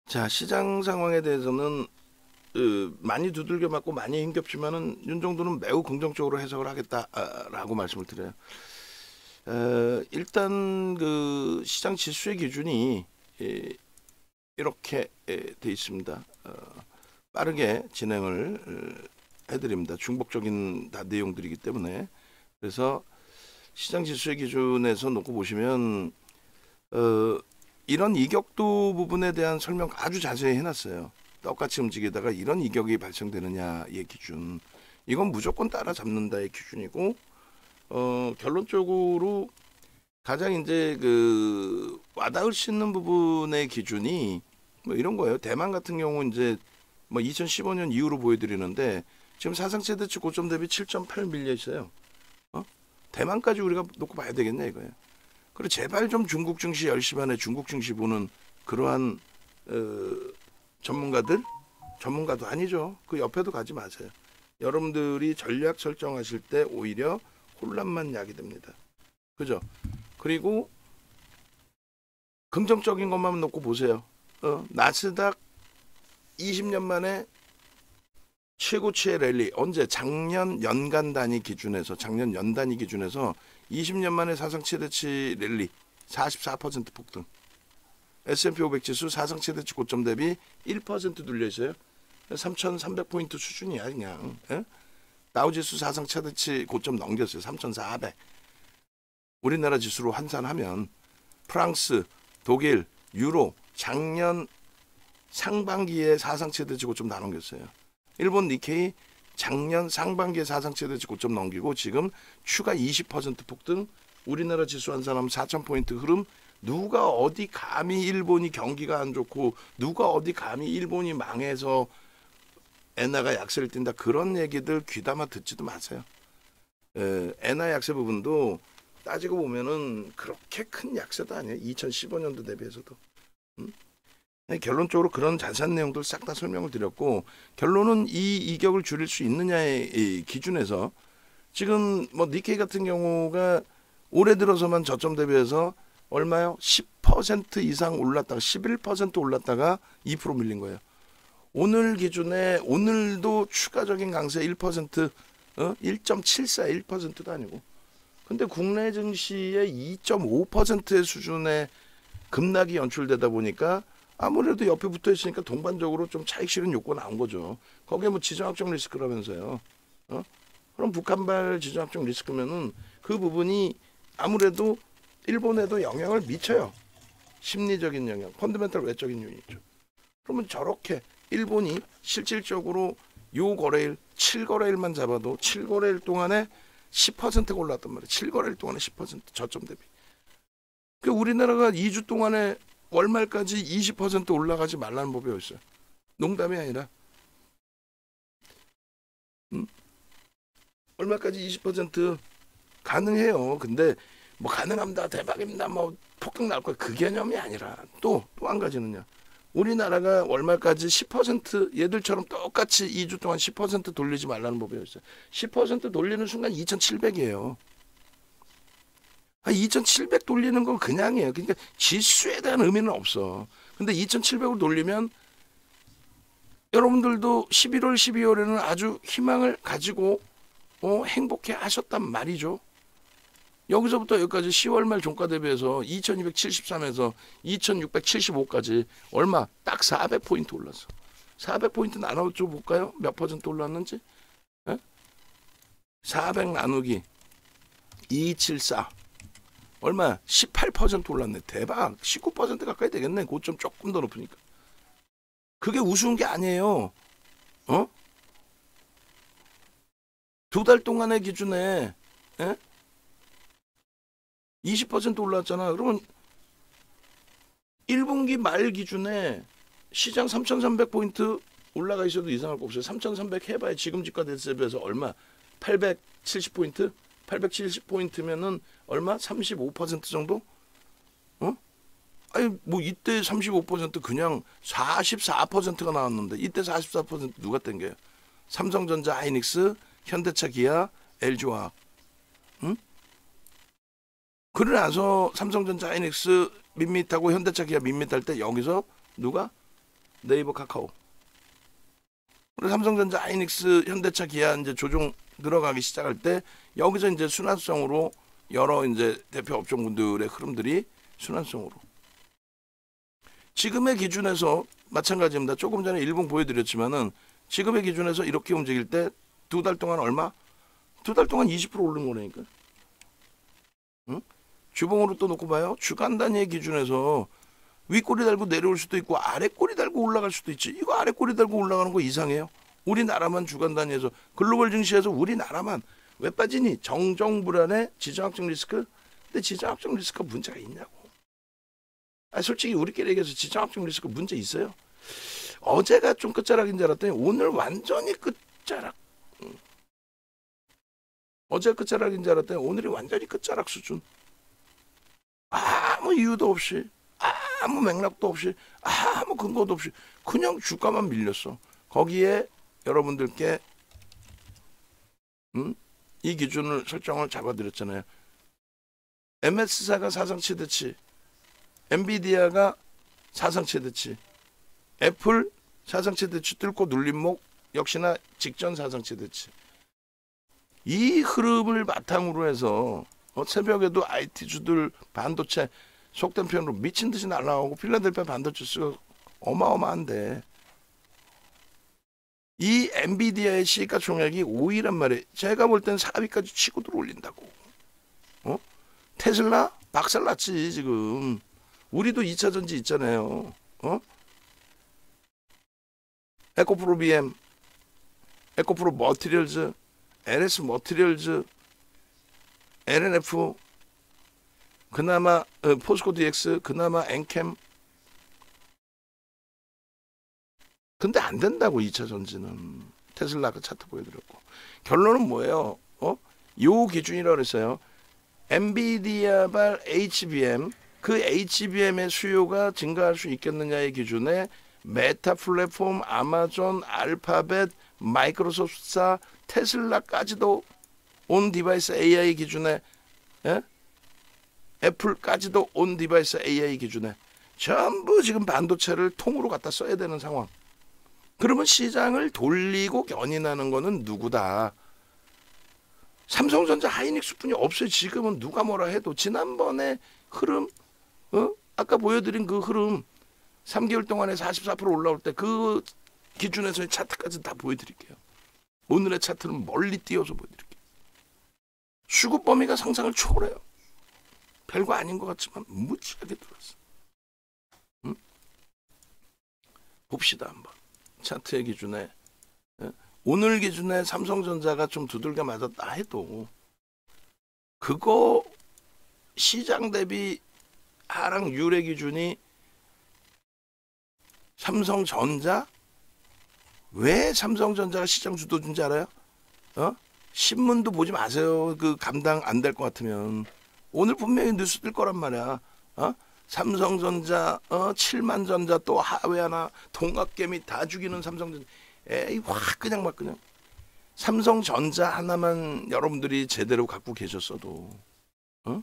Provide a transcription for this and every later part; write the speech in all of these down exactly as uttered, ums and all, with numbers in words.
자, 시장 상황에 대해서는 으, 많이 두들겨 맞고 많이 힘겹지만은 윤 정도는 매우 긍정적으로 해석을 하겠다라고 말씀을 드려요. 어, 일단 그 시장 지수의 기준이 예, 이렇게 예, 돼 있습니다. 어, 빠르게 진행을 어, 해드립니다. 중복적인 다 내용들이기 때문에. 그래서 시장 지수의 기준에서 놓고 보시면 어, 이런 이격도 부분에 대한 설명 아주 자세히 해놨어요. 똑같이 움직이다가 이런 이격이 발생되느냐의 기준, 이건 무조건 따라잡는다의 기준이고, 어, 결론적으로 가장 이제 그 와닿을 수 있는 부분의 기준이 뭐 이런 거예요. 대만 같은 경우 이제 뭐 이천십오 년 이후로 보여드리는데 지금 사상 최대치 고점 대비 칠 점 팔 밀려 있어요. 어? 대만까지 우리가 놓고 봐야 되겠냐 이거예요. 그리고 제발 좀 중국 증시 열 시 반에 중국 증시 보는 그러한 어, 전문가들, 전문가도 아니죠. 그 옆에도 가지 마세요. 여러분들이 전략 설정하실 때 오히려 혼란만 야기됩니다. 그죠? 그리고 긍정적인 것만 놓고 보세요. 어, 나스닥 이십 년 만에 최고치의 랠리, 언제? 작년 연간 단위 기준에서, 작년 연 단위 기준에서 이십 년 만에 사상 최대치 랠리 사십사 퍼센트 폭등. 에스 앤 피 오백 지수 사상 최대치 고점 대비 일 퍼센트 눌려 있어요. 삼천삼백 포인트 수준이야 그냥. 예? 다우지수 사상 최대치 고점 넘겼어요. 삼천사백. 우리나라 지수로 환산하면 프랑스, 독일, 유로 작년 상반기에 사상 최대치 고점 다 넘겼어요. 일본 니케이 작년 상반기에 사상 최대치 고점 넘기고 지금 추가 이십 퍼센트 폭등. 우리나라 지수 환산하면 사천 포인트 흐름. 누가 어디 감히 일본이 경기가 안 좋고 누가 어디 감히 일본이 망해서 엔화가 약세를 띈다, 그런 얘기들 귀담아 듣지도 마세요. 에, 엔화 약세 부분도 따지고 보면은 그렇게 큰 약세도 아니에요. 이천십오 년도 대비해서도. 음? 결론적으로 그런 자세한 내용들 싹 다 설명을 드렸고, 결론은 이 이격을 줄일 수 있느냐의 이 기준에서 지금 뭐 니케이 같은 경우가 올해 들어서만 저점 대비해서 얼마요? 십 퍼센트 이상 올랐다가 십일 퍼센트 올랐다가 이 퍼센트 밀린 거예요. 오늘 기준에 오늘도 추가적인 강세 일 퍼센트, 어? 일 점 칠사, 일 퍼센트도 아니고. 근데 국내 증시의 이 점 오 퍼센트의 수준의 급락이 연출되다 보니까 아무래도 옆에 붙어 있으니까 동반적으로 좀 차익 실현 욕구가 나온 거죠. 거기에 뭐 지정학적 리스크라면서요. 어? 그럼 북한발 지정학적 리스크면은 그 부분이 아무래도 일본에도 영향을 미쳐요. 심리적인 영향, 펀더멘털 외적인 요인이죠. 그러면 저렇게 일본이 실질적으로 요 거래일, 칠 거래일만 잡아도 칠 거래일 동안에 십 퍼센트가 올랐단 말이에요. 칠 거래일 동안에 십 퍼센트 저점 대비. 그 우리나라가 이 주 동안에 월말까지 이십 퍼센트 올라가지 말라는 법이 어딨어요. 농담이 아니라. 음? 월말까지 이십 퍼센트 가능해요. 근데 뭐 가능합니다, 대박입니다, 뭐 폭등 날 거야, 그 개념이 아니라 또 또 한 가지는요. 우리나라가 월말까지 십 퍼센트 얘들처럼 똑같이 이 주 동안 십 퍼센트 돌리지 말라는 법이 있어요. 십 퍼센트 돌리는 순간 이천칠백이에요. 아, 이천칠백 돌리는 건 그냥이에요. 그러니까 지수에 대한 의미는 없어. 근데 이천칠백을 돌리면 여러분들도 십일월, 십이월에는 아주 희망을 가지고 어, 행복해 하셨단 말이죠. 여기서부터 여기까지 시월 말 종가 대비해서 이천이백칠십삼에서 이천육백칠십오까지 얼마? 딱 사백 포인트 올랐어. 사백 포인트 나눠줘 볼까요? 몇 퍼센트 올랐는지? 에? 사백 나누기 이백칠십사 얼마? 십팔 퍼센트 올랐네. 대박. 십구 퍼센트 가까이 되겠네. 고점 조금 더 높으니까. 그게 우스운 게 아니에요. 어? 두 달 동안의 기준에 에? 이십 퍼센트 올랐잖아. 그러면 일 분기 말 기준에 시장 삼천삼백 포인트 올라가 있어도 이상할 거 없어요. 삼천삼백 해봐야 지금 주가 대비해서 얼마? 팔백칠십 포인트? 팔백칠십 포인트면은 얼마? 삼십오 퍼센트 정도? 어? 아니 뭐 이때 삼십오 퍼센트 그냥 사십사 퍼센트가 나왔는데 이때 사십사 퍼센트 누가 땡겨요? 삼성전자, 하이닉스, 현대차, 기아, 엘지화학. 응? 그러고 나서 삼성전자, 하이닉스 밋밋하고 현대차, 기아 밋밋할 때 여기서 누가? 네이버, 카카오. 그리고 삼성전자, 하이닉스, 현대차, 기아 이제 조종 들어가기 시작할 때 여기서 이제 순환성으로 여러 이제 대표 업종군들의 흐름들이 순환성으로. 지금의 기준에서 마찬가지입니다. 조금 전에 일봉 보여드렸지만은 지금의 기준에서 이렇게 움직일 때 두 달 동안 얼마? 두 달 동안 이십 퍼센트 오른 거라니까. 응? 주봉으로 또 놓고 봐요. 주간 단위의 기준에서 윗꼬리 달고 내려올 수도 있고 아랫꼬리 달고 올라갈 수도 있지. 이거 아랫꼬리 달고 올라가는 거 이상해요. 우리나라만 주간 단위에서 글로벌 증시에서 우리나라만 왜 빠지니? 정정 불안의 지정학적 리스크. 근데 지정학적 리스크가 문제가 있냐고. 아, 솔직히 우리끼리 얘기해서 지정학적 리스크 문제 있어요. 어제가 좀 끝자락인 줄 알았더니 오늘 완전히 끝자락. 응. 어제 끝자락인 줄 알았더니 오늘이 완전히 끝자락 수준. 아무 이유도 없이, 아무 맥락도 없이, 아무 근거도 없이 그냥 주가만 밀렸어. 거기에 여러분들께 음? 이 기준을 설정을 잡아드렸잖아요. 엠에스사가 사상 최대치, 엔비디아가 사상 최대치, 애플 사상 최대치 뚫고 눌림목 역시나 직전 사상 최대치. 이 흐름을 바탕으로 해서 어, 새벽에도 아이티주들 반도체 속된 표현으로 미친 듯이 날아오고 필라델피아 반도체 수가 어마어마한데 이 엔비디아의 시가총액이 오 위란 말이에요. 제가 볼 땐 사 위까지 치고 들어올린다고. 어? 테슬라 박살났지 지금. 우리도 이 차 전지 있잖아요. 어? 에코프로 비엠, 에코프로 머티리얼즈, 엘에스 머티리얼즈, 엘엔에프, 그나마 어, 포스코 디엑스, 그나마 엔캠. 근데 안 된다고 이 차 전지는. 테슬라가 차트 보여드렸고. 결론은 뭐예요? 어? 요 기준이라고 그랬어요. 엔비디아발 에이치비엠, 그 에이치비엠의 수요가 증가할 수 있겠느냐의 기준에 메타 플랫폼, 아마존, 알파벳, 마이크로소프트사, 테슬라까지도 온 디바이스 에이아이 기준에, 예? 애플까지도 온 디바이스 에이아이 기준에 전부 지금 반도체를 통으로 갖다 써야 되는 상황. 그러면 시장을 돌리고 견인하는 거는 누구다? 삼성전자, 하이닉스뿐이 없어요. 지금은 누가 뭐라 해도. 지난번에 흐름, 어? 아까 보여드린 그 흐름 삼 개월 동안에 사십사 퍼센트 올라올 때 그 기준에서의 차트까지 다 보여드릴게요. 오늘의 차트는 멀리 띄어서 보여드릴게요. 수급 범위가 상상을 초월해요. 별거 아닌 것 같지만 무지하게 들어왔어. 응? 봅시다 한번. 차트의 기준에, 예? 오늘 기준에 삼성전자가 좀 두들겨 맞았다 해도 그거 시장 대비 하락 유례 기준이 삼성전자? 왜 삼성전자가 시장 주도주인지 알아요? 어? 신문도 보지 마세요. 그 감당 안 될 것 같으면. 오늘 분명히 뉴스 뜰 거란 말이야. 어? 삼성전자, 어? 칠만 전자 또 하회 하나, 동학개미 다 죽이는 삼성전자. 에이, 확 그냥 막 그냥. 삼성전자 하나만 여러분들이 제대로 갖고 계셨어도, 어?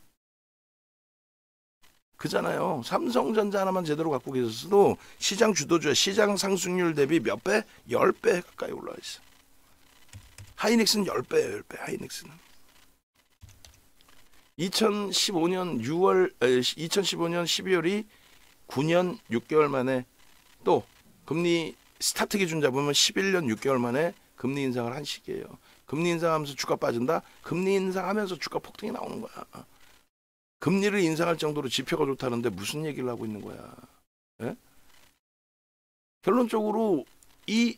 그잖아요. 삼성전자 하나만 제대로 갖고 계셨어도 시장 주도주야. 시장 상승률 대비 몇 배? 십 배 가까이 올라와 있어. 하이닉스는 십 배예요. 십 배. 하이닉스는. 이천십오 년 유월, 이천십오 년 십이월이 구 년 육 개월 만에 또 금리 스타트 기준 잡으면 십일 년 육 개월 만에 금리 인상을 한 시기예요. 금리 인상하면서 주가 빠진다? 금리 인상하면서 주가 폭등이 나오는 거야. 금리를 인상할 정도로 지표가 좋다는데 무슨 얘기를 하고 있는 거야. 예? 결론적으로 이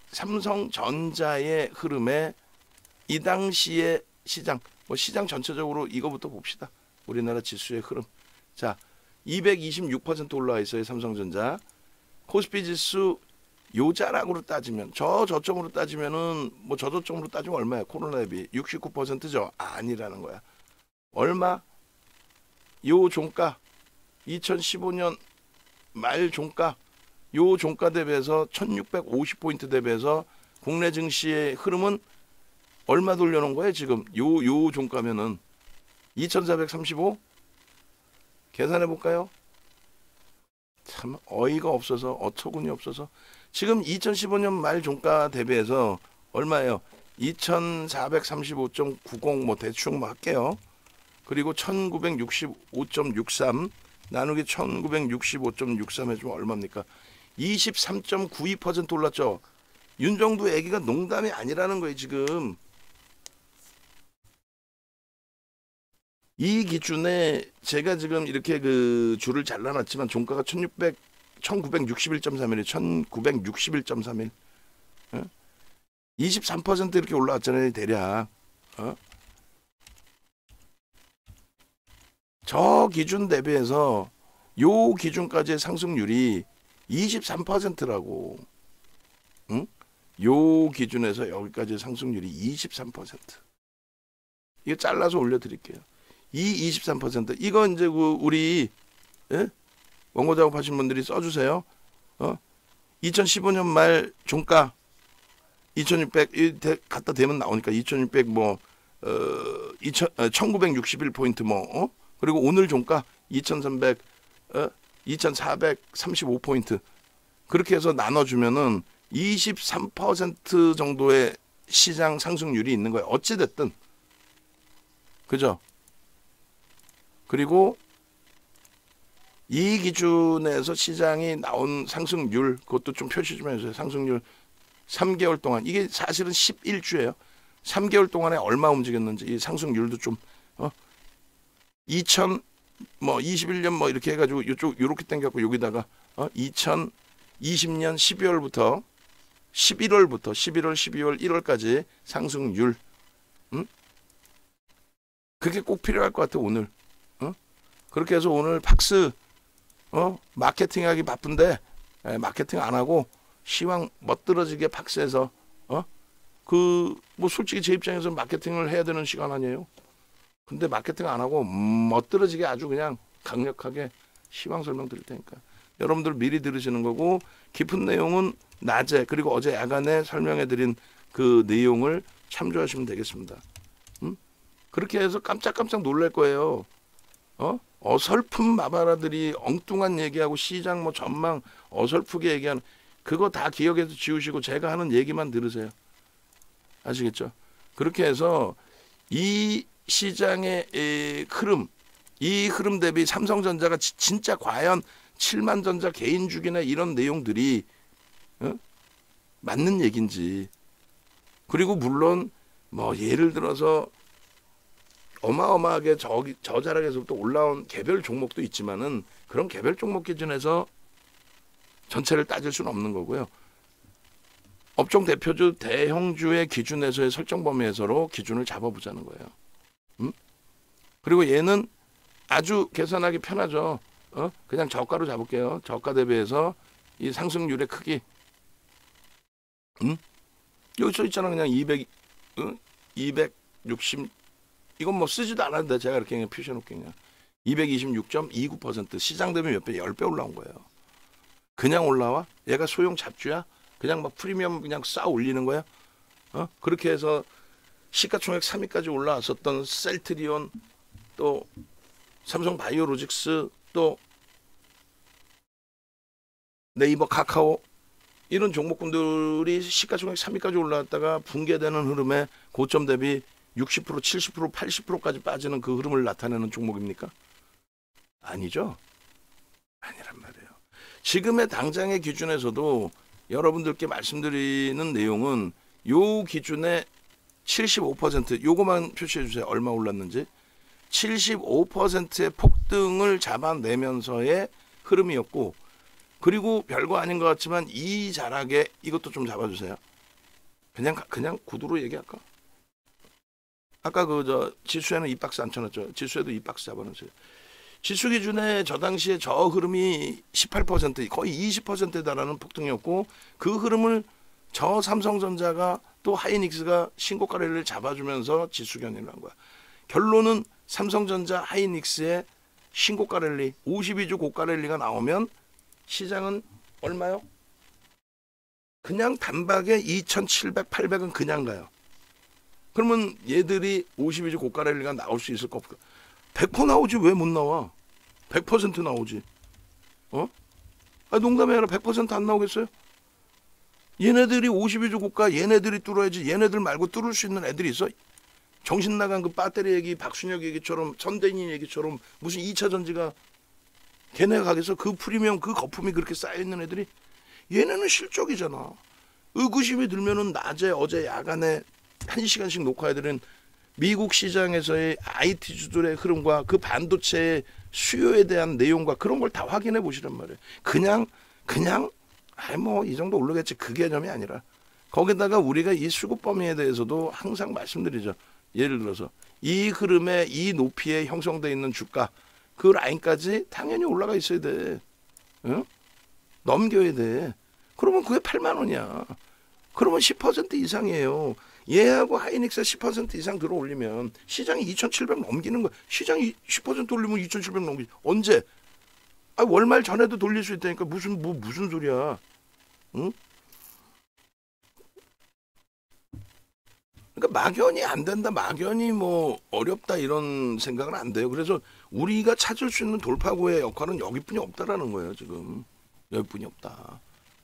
삼성전자의 흐름에 이 당시의 시장, 뭐 시장 전체적으로 이거부터 봅시다. 우리나라 지수의 흐름. 자, 이백이십육 퍼센트 올라와 있어요. 삼성전자. 코스피 지수 요 자락으로 따지면, 저 저점으로 따지면은 뭐 저 저점으로 따지면 얼마야? 코로나 대비 육십구 퍼센트죠. 아니라는 거야. 얼마? 요 종가 이천십오 년 말 종가 요 종가 대비해서 천육백오십 포인트 대비해서 국내 증시의 흐름은 얼마 돌려놓은 거예요 지금? 요, 요 종가면은 이천사백삼십오? 계산해 볼까요? 참 어이가 없어서 어처구니 없어서 지금 이천십오 년 말 종가 대비해서 얼마예요? 이천사백삼십오 점 구십 뭐 대충 뭐 할게요. 그리고 천구백육십오 점 육삼 나누기 천구백육십오 점 육삼 해주면 얼마입니까? 이십삼 점 구이 퍼센트 올랐죠. 윤정두 애기가 농담이 아니라는 거예요 지금. 이 기준에 제가 지금 이렇게 그 줄을 잘라놨지만 종가가 천육백, 천구백육십일 점 삼일, 천구백육십일 점 삼일, 어? 이십삼 퍼센트 이렇게 올라왔잖아요 대략. 어? 저 기준 대비해서 요 기준까지의 상승률이 이십삼 퍼센트라고. 응? 요 기준에서 여기까지 상승률이 이십삼 퍼센트. 이거 잘라서 올려드릴게요. 이 이십삼 퍼센트 이거 이제 그 우리 예? 원고 작업하신 분들이 써주세요. 어? 이천십오 년 말 종가 이천육백 이 갖다 대면 나오니까 이천육백 뭐 어, 이천, 어, 천구백육십일 포인트 뭐 어? 그리고 오늘 종가 이천삼백 어? 이천사백삼십오 포인트 그렇게 해서 나눠주면은 이십삼 퍼센트 정도의 시장 상승률이 있는 거예요. 어찌 됐든 그죠? 그리고 이 기준에서 시장이 나온 상승률 그것도 좀 표시 좀 해주세요. 상승률 삼 개월 동안 이게 사실은 십일 주예요. 삼 개월 동안에 얼마 움직였는지 이 상승률도 좀 어? 이천 뭐 이십일 년 뭐 이렇게 해가지고 이쪽 요렇게 당겼고 여기다가 어? 이천이십 년 십이월부터 십일월부터 십일월, 십이월, 일월까지 상승률 음? 그게 꼭 필요할 것 같아 오늘. 어? 그렇게 해서 오늘 팍스 어? 마케팅하기 바쁜데 에, 마케팅 안 하고 시황 멋들어지게 팍스해서 어? 그 뭐 솔직히 제 입장에서 마케팅을 해야 되는 시간 아니에요. 근데 마케팅 안 하고 멋들어지게 아주 그냥 강력하게 시황 설명 드릴 테니까 여러분들 미리 들으시는 거고 깊은 내용은 낮에 그리고 어제 야간에 설명해 드린 그 내용을 참조하시면 되겠습니다. 음? 그렇게 해서 깜짝깜짝 놀랄 거예요. 어? 어설픈 마바라들이 엉뚱한 얘기하고 시장 뭐 전망 어설프게 얘기하는 그거 다 기억해서 지우시고 제가 하는 얘기만 들으세요. 아시겠죠? 그렇게 해서 이 시장의 이 흐름, 이 흐름 대비 삼성전자가 지, 진짜 과연 칠만 전자 개인 주기나 이런 내용들이 어? 맞는 얘기인지 그리고 물론 뭐 예를 들어서 어마어마하게 저, 저 자락에서부터 올라온 개별 종목도 있지만은 그런 개별 종목 기준에서 전체를 따질 수는 없는 거고요. 업종 대표주 대형주의 기준에서의 설정 범위에서로 기준을 잡아보자는 거예요. 음? 그리고 얘는 아주 계산하기 편하죠. 어? 그냥 저가로 잡을게요. 저가 대비해서 이 상승률의 크기. 음? 여기 써 있잖아. 그냥 이백, 어? 이백육십 이건 뭐 쓰지도 않았는데 제가 이렇게 그냥 표시해 놓을게요. 그냥. 이백이십육 점 이구 퍼센트 시장 대비 몇 배, 십 배 올라온 거예요. 그냥 올라와? 얘가 소형 잡주야? 그냥 막 프리미엄 그냥 쌓아 올리는 거야? 어? 그렇게 해서 시가총액 삼 위까지 올라왔었던 셀트리온 또 삼성 바이오로직스 또 네이버 카카오 이런 종목군들이 시가총액 삼 위까지 올라왔다가 붕괴되는 흐름에 고점 대비 육십 퍼센트, 칠십 퍼센트, 팔십 퍼센트까지 빠지는 그 흐름을 나타내는 종목입니까? 아니죠. 아니란 말이에요. 지금의 당장의 기준에서도 여러분들께 말씀드리는 내용은 요 기준에 칠십오 퍼센트 요거만 표시해 주세요. 얼마 올랐는지. 칠십오 퍼센트의 폭등을 잡아내면서의 흐름이었고 그리고 별거 아닌 것 같지만 이 자락에 이것도 좀 잡아주세요. 그냥 그냥 구두로 얘기할까? 아까 그 저 지수에는 이 박스 안 쳐놨죠. 지수에도 이 박스 잡아놓으세요. 지수 기준에 저 당시에 저 흐름이 십팔 퍼센트 거의 이십 퍼센트에 달하는 폭등이었고 그 흐름을 저 삼성전자가 또 하이닉스가 신고가 랠리를 잡아주면서 지수 견인을 한 거야. 결론은 삼성전자 하이닉스의 신고가 랠리 오십이 주 고가 랠리가 나오면 시장은 얼마요? 그냥 단박에 이천칠백, 팔백은 그냥 가요. 그러면 얘들이 오십이 주 고가 랠리가 나올 수 있을 거 없을까? 백 퍼센트 나오지 왜 못 나와? 백 퍼센트 나오지. 어? 아, 농담이 아니라 백 퍼센트 안 나오겠어요? 얘네들이 오십이 조 국가 얘네들이 뚫어야지. 얘네들 말고 뚫을 수 있는 애들이 있어? 정신 나간 그 배터리 얘기, 박순혁 얘기처럼, 선대인 얘기처럼 무슨 이 차 전지가 걔네가 가겠어? 그 프리미엄, 그 거품이 그렇게 쌓여있는 애들이? 얘네는 실적이잖아. 의구심이 들면은 낮에, 어제, 야간에 한 시간씩 녹화해드린 미국 시장에서의 아이티주들의 흐름과 그 반도체의 수요에 대한 내용과 그런 걸 다 확인해 보시란 말이에요. 그냥, 그냥, 아이, 뭐, 이 정도 오르겠지. 그 개념이 아니라. 거기다가 우리가 이 수급 범위에 대해서도 항상 말씀드리죠. 예를 들어서, 이 흐름에, 이 높이에 형성되어 있는 주가, 그 라인까지 당연히 올라가 있어야 돼. 응? 넘겨야 돼. 그러면 그게 팔만 원이야. 그러면 십 퍼센트 이상이에요. 얘하고 하이닉스 십 퍼센트 이상 들어 올리면 시장이 이천칠백 넘기는 거야. 시장이 십 퍼센트 올리면 이천칠백 넘기지. 언제? 아, 월말 전에도 돌릴 수 있다니까. 무슨 뭐 무슨 소리야. 응? 그러니까 막연히 안 된다, 막연히 뭐 어렵다 이런 생각은 안 돼요. 그래서 우리가 찾을 수 있는 돌파구의 역할은 여기뿐이 없다라는 거예요. 지금 여기뿐이 없다.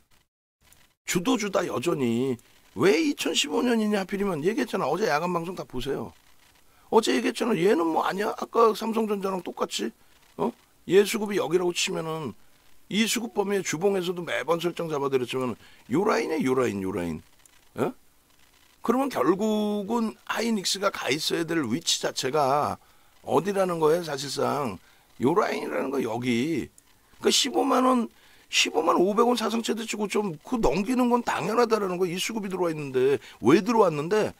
주도주다 여전히. 왜 이천십오 년이냐 하필이면 얘기했잖아. 어제 야간 방송 다 보세요. 어제 얘기했잖아. 얘는 뭐 아니야? 아까 삼성전자랑 똑같이 어? 얘 수급이 여기라고 치면은 이 수급 범위의 주봉에서도 매번 설정 잡아드렸지만 요 라인에 요 라인 요 라인. 어? 그러면 결국은 하이닉스가 가 있어야 될 위치 자체가 어디라는 거예요? 사실상 요 라인이라는 거 여기. 그러니까 십오만 원 십오만 오백 원 사상체대 치고 좀 그 넘기는 건 당연하다라는 거. 이 수급이 들어와 있는데 왜 들어왔는데?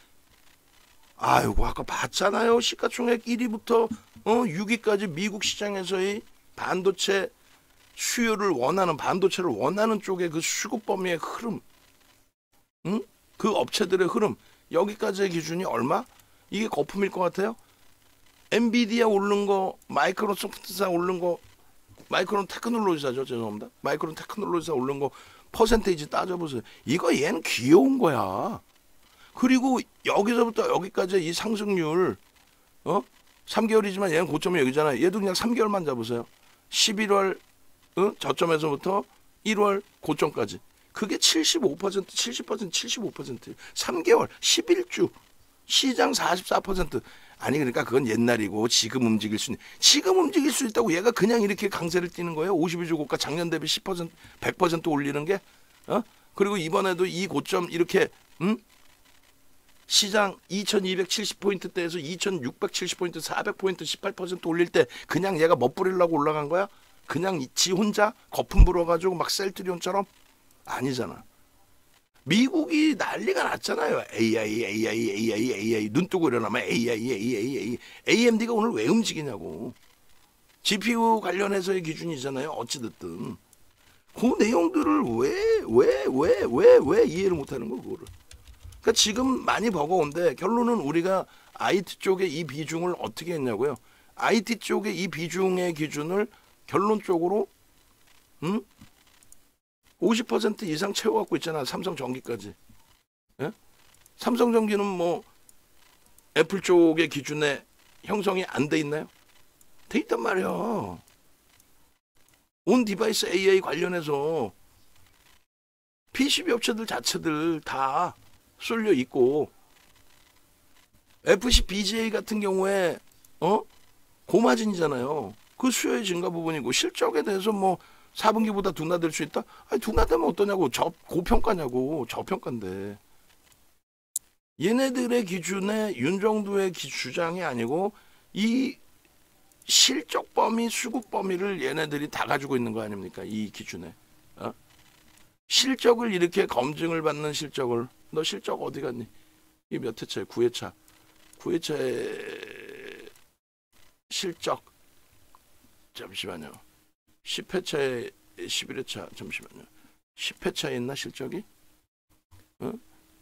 아이고 아까 봤잖아요. 시가총액 일 위부터 어, 육 위까지 미국 시장에서의 반도체 수요를 원하는, 반도체를 원하는 쪽의 그 수급 범위의 흐름, 응? 그 업체들의 흐름, 여기까지의 기준이 얼마? 이게 거품일 것 같아요? 엔비디아 오른 거, 마이크로소프트사 오른 거, 마이크론 테크놀로지사죠. 죄송합니다. 마이크론 테크놀로지사 오른 거 퍼센테이지 따져보세요. 이거 얘는 귀여운 거야. 그리고 여기서부터 여기까지 이 상승률, 어? 삼 개월이지만 얘는 고점이 여기잖아요. 얘도 그냥 삼 개월만 잡으세요. 십일월 어? 저점에서부터 일월 고점까지. 그게 칠십오 퍼센트, 칠십 퍼센트, 칠십오 퍼센트. 삼 개월, 십일 주. 시장 사십사 퍼센트. 아니 그러니까 그건 옛날이고 지금 움직일 수 있는. 지금 움직일 수 있다고 얘가 그냥 이렇게 강세를 띄는 거예요. 오십이 주 고가 작년 대비 십 퍼센트, 백 퍼센트 올리는 게. 어? 그리고 이번에도 이 고점 이렇게 음? 시장 이천이백칠십 포인트대에서 이천육백칠십 포인트, 사백 포인트, 십팔 퍼센트 올릴 때 그냥 얘가 멋부리려고 올라간 거야? 그냥 지 혼자 거품 불어가지고 막 셀트리온처럼? 아니잖아. 미국이 난리가 났잖아요. 에이아이, 에이아이, 에이아이, 에이아이. 눈 뜨고 일어나면 에이아이, 에이아이, 에이아이. 에이엠디가 오늘 왜 움직이냐고. 지피유 관련해서의 기준이잖아요. 어찌됐든. 그 내용들을 왜, 왜, 왜, 왜, 왜 이해를 못하는 거 그거를. 그러니까 지금 많이 버거운데 결론은 우리가 아이티 쪽에 이 비중을 어떻게 했냐고요. 아이티 쪽에 이 비중의 기준을 결론적으로 음? 오십 퍼센트 이상 채워갖고 있잖아. 삼성전기까지. 예? 삼성전기는 뭐 애플 쪽의 기준에 형성이 안 돼 있나요? 돼 있단 말이야. 온 디바이스 에이아이 관련해서 피시비 업체들 자체들 다 쏠려 있고 에프씨 비지에이 같은 경우에 어? 고마진이잖아요. 그 수요의 증가 부분이고 실적에 대해서 뭐 사 분기보다 둔화될 수 있다? 아니 둔화되면 어떠냐고. 저 고평가냐고. 저평가인데. 얘네들의 기준에 윤정도의 기, 주장이 아니고 이 실적 범위, 수급 범위를 얘네들이 다 가지고 있는 거 아닙니까? 이 기준에. 어? 실적을 이렇게 검증을 받는 실적을. 너 실적 어디 갔니? 이게 몇 회차야? 구 회차. 구 회차의 실적. 잠시만요. 십 회차에 십일 회차. 잠시만요. 십 회차에 있나 실적이? 어?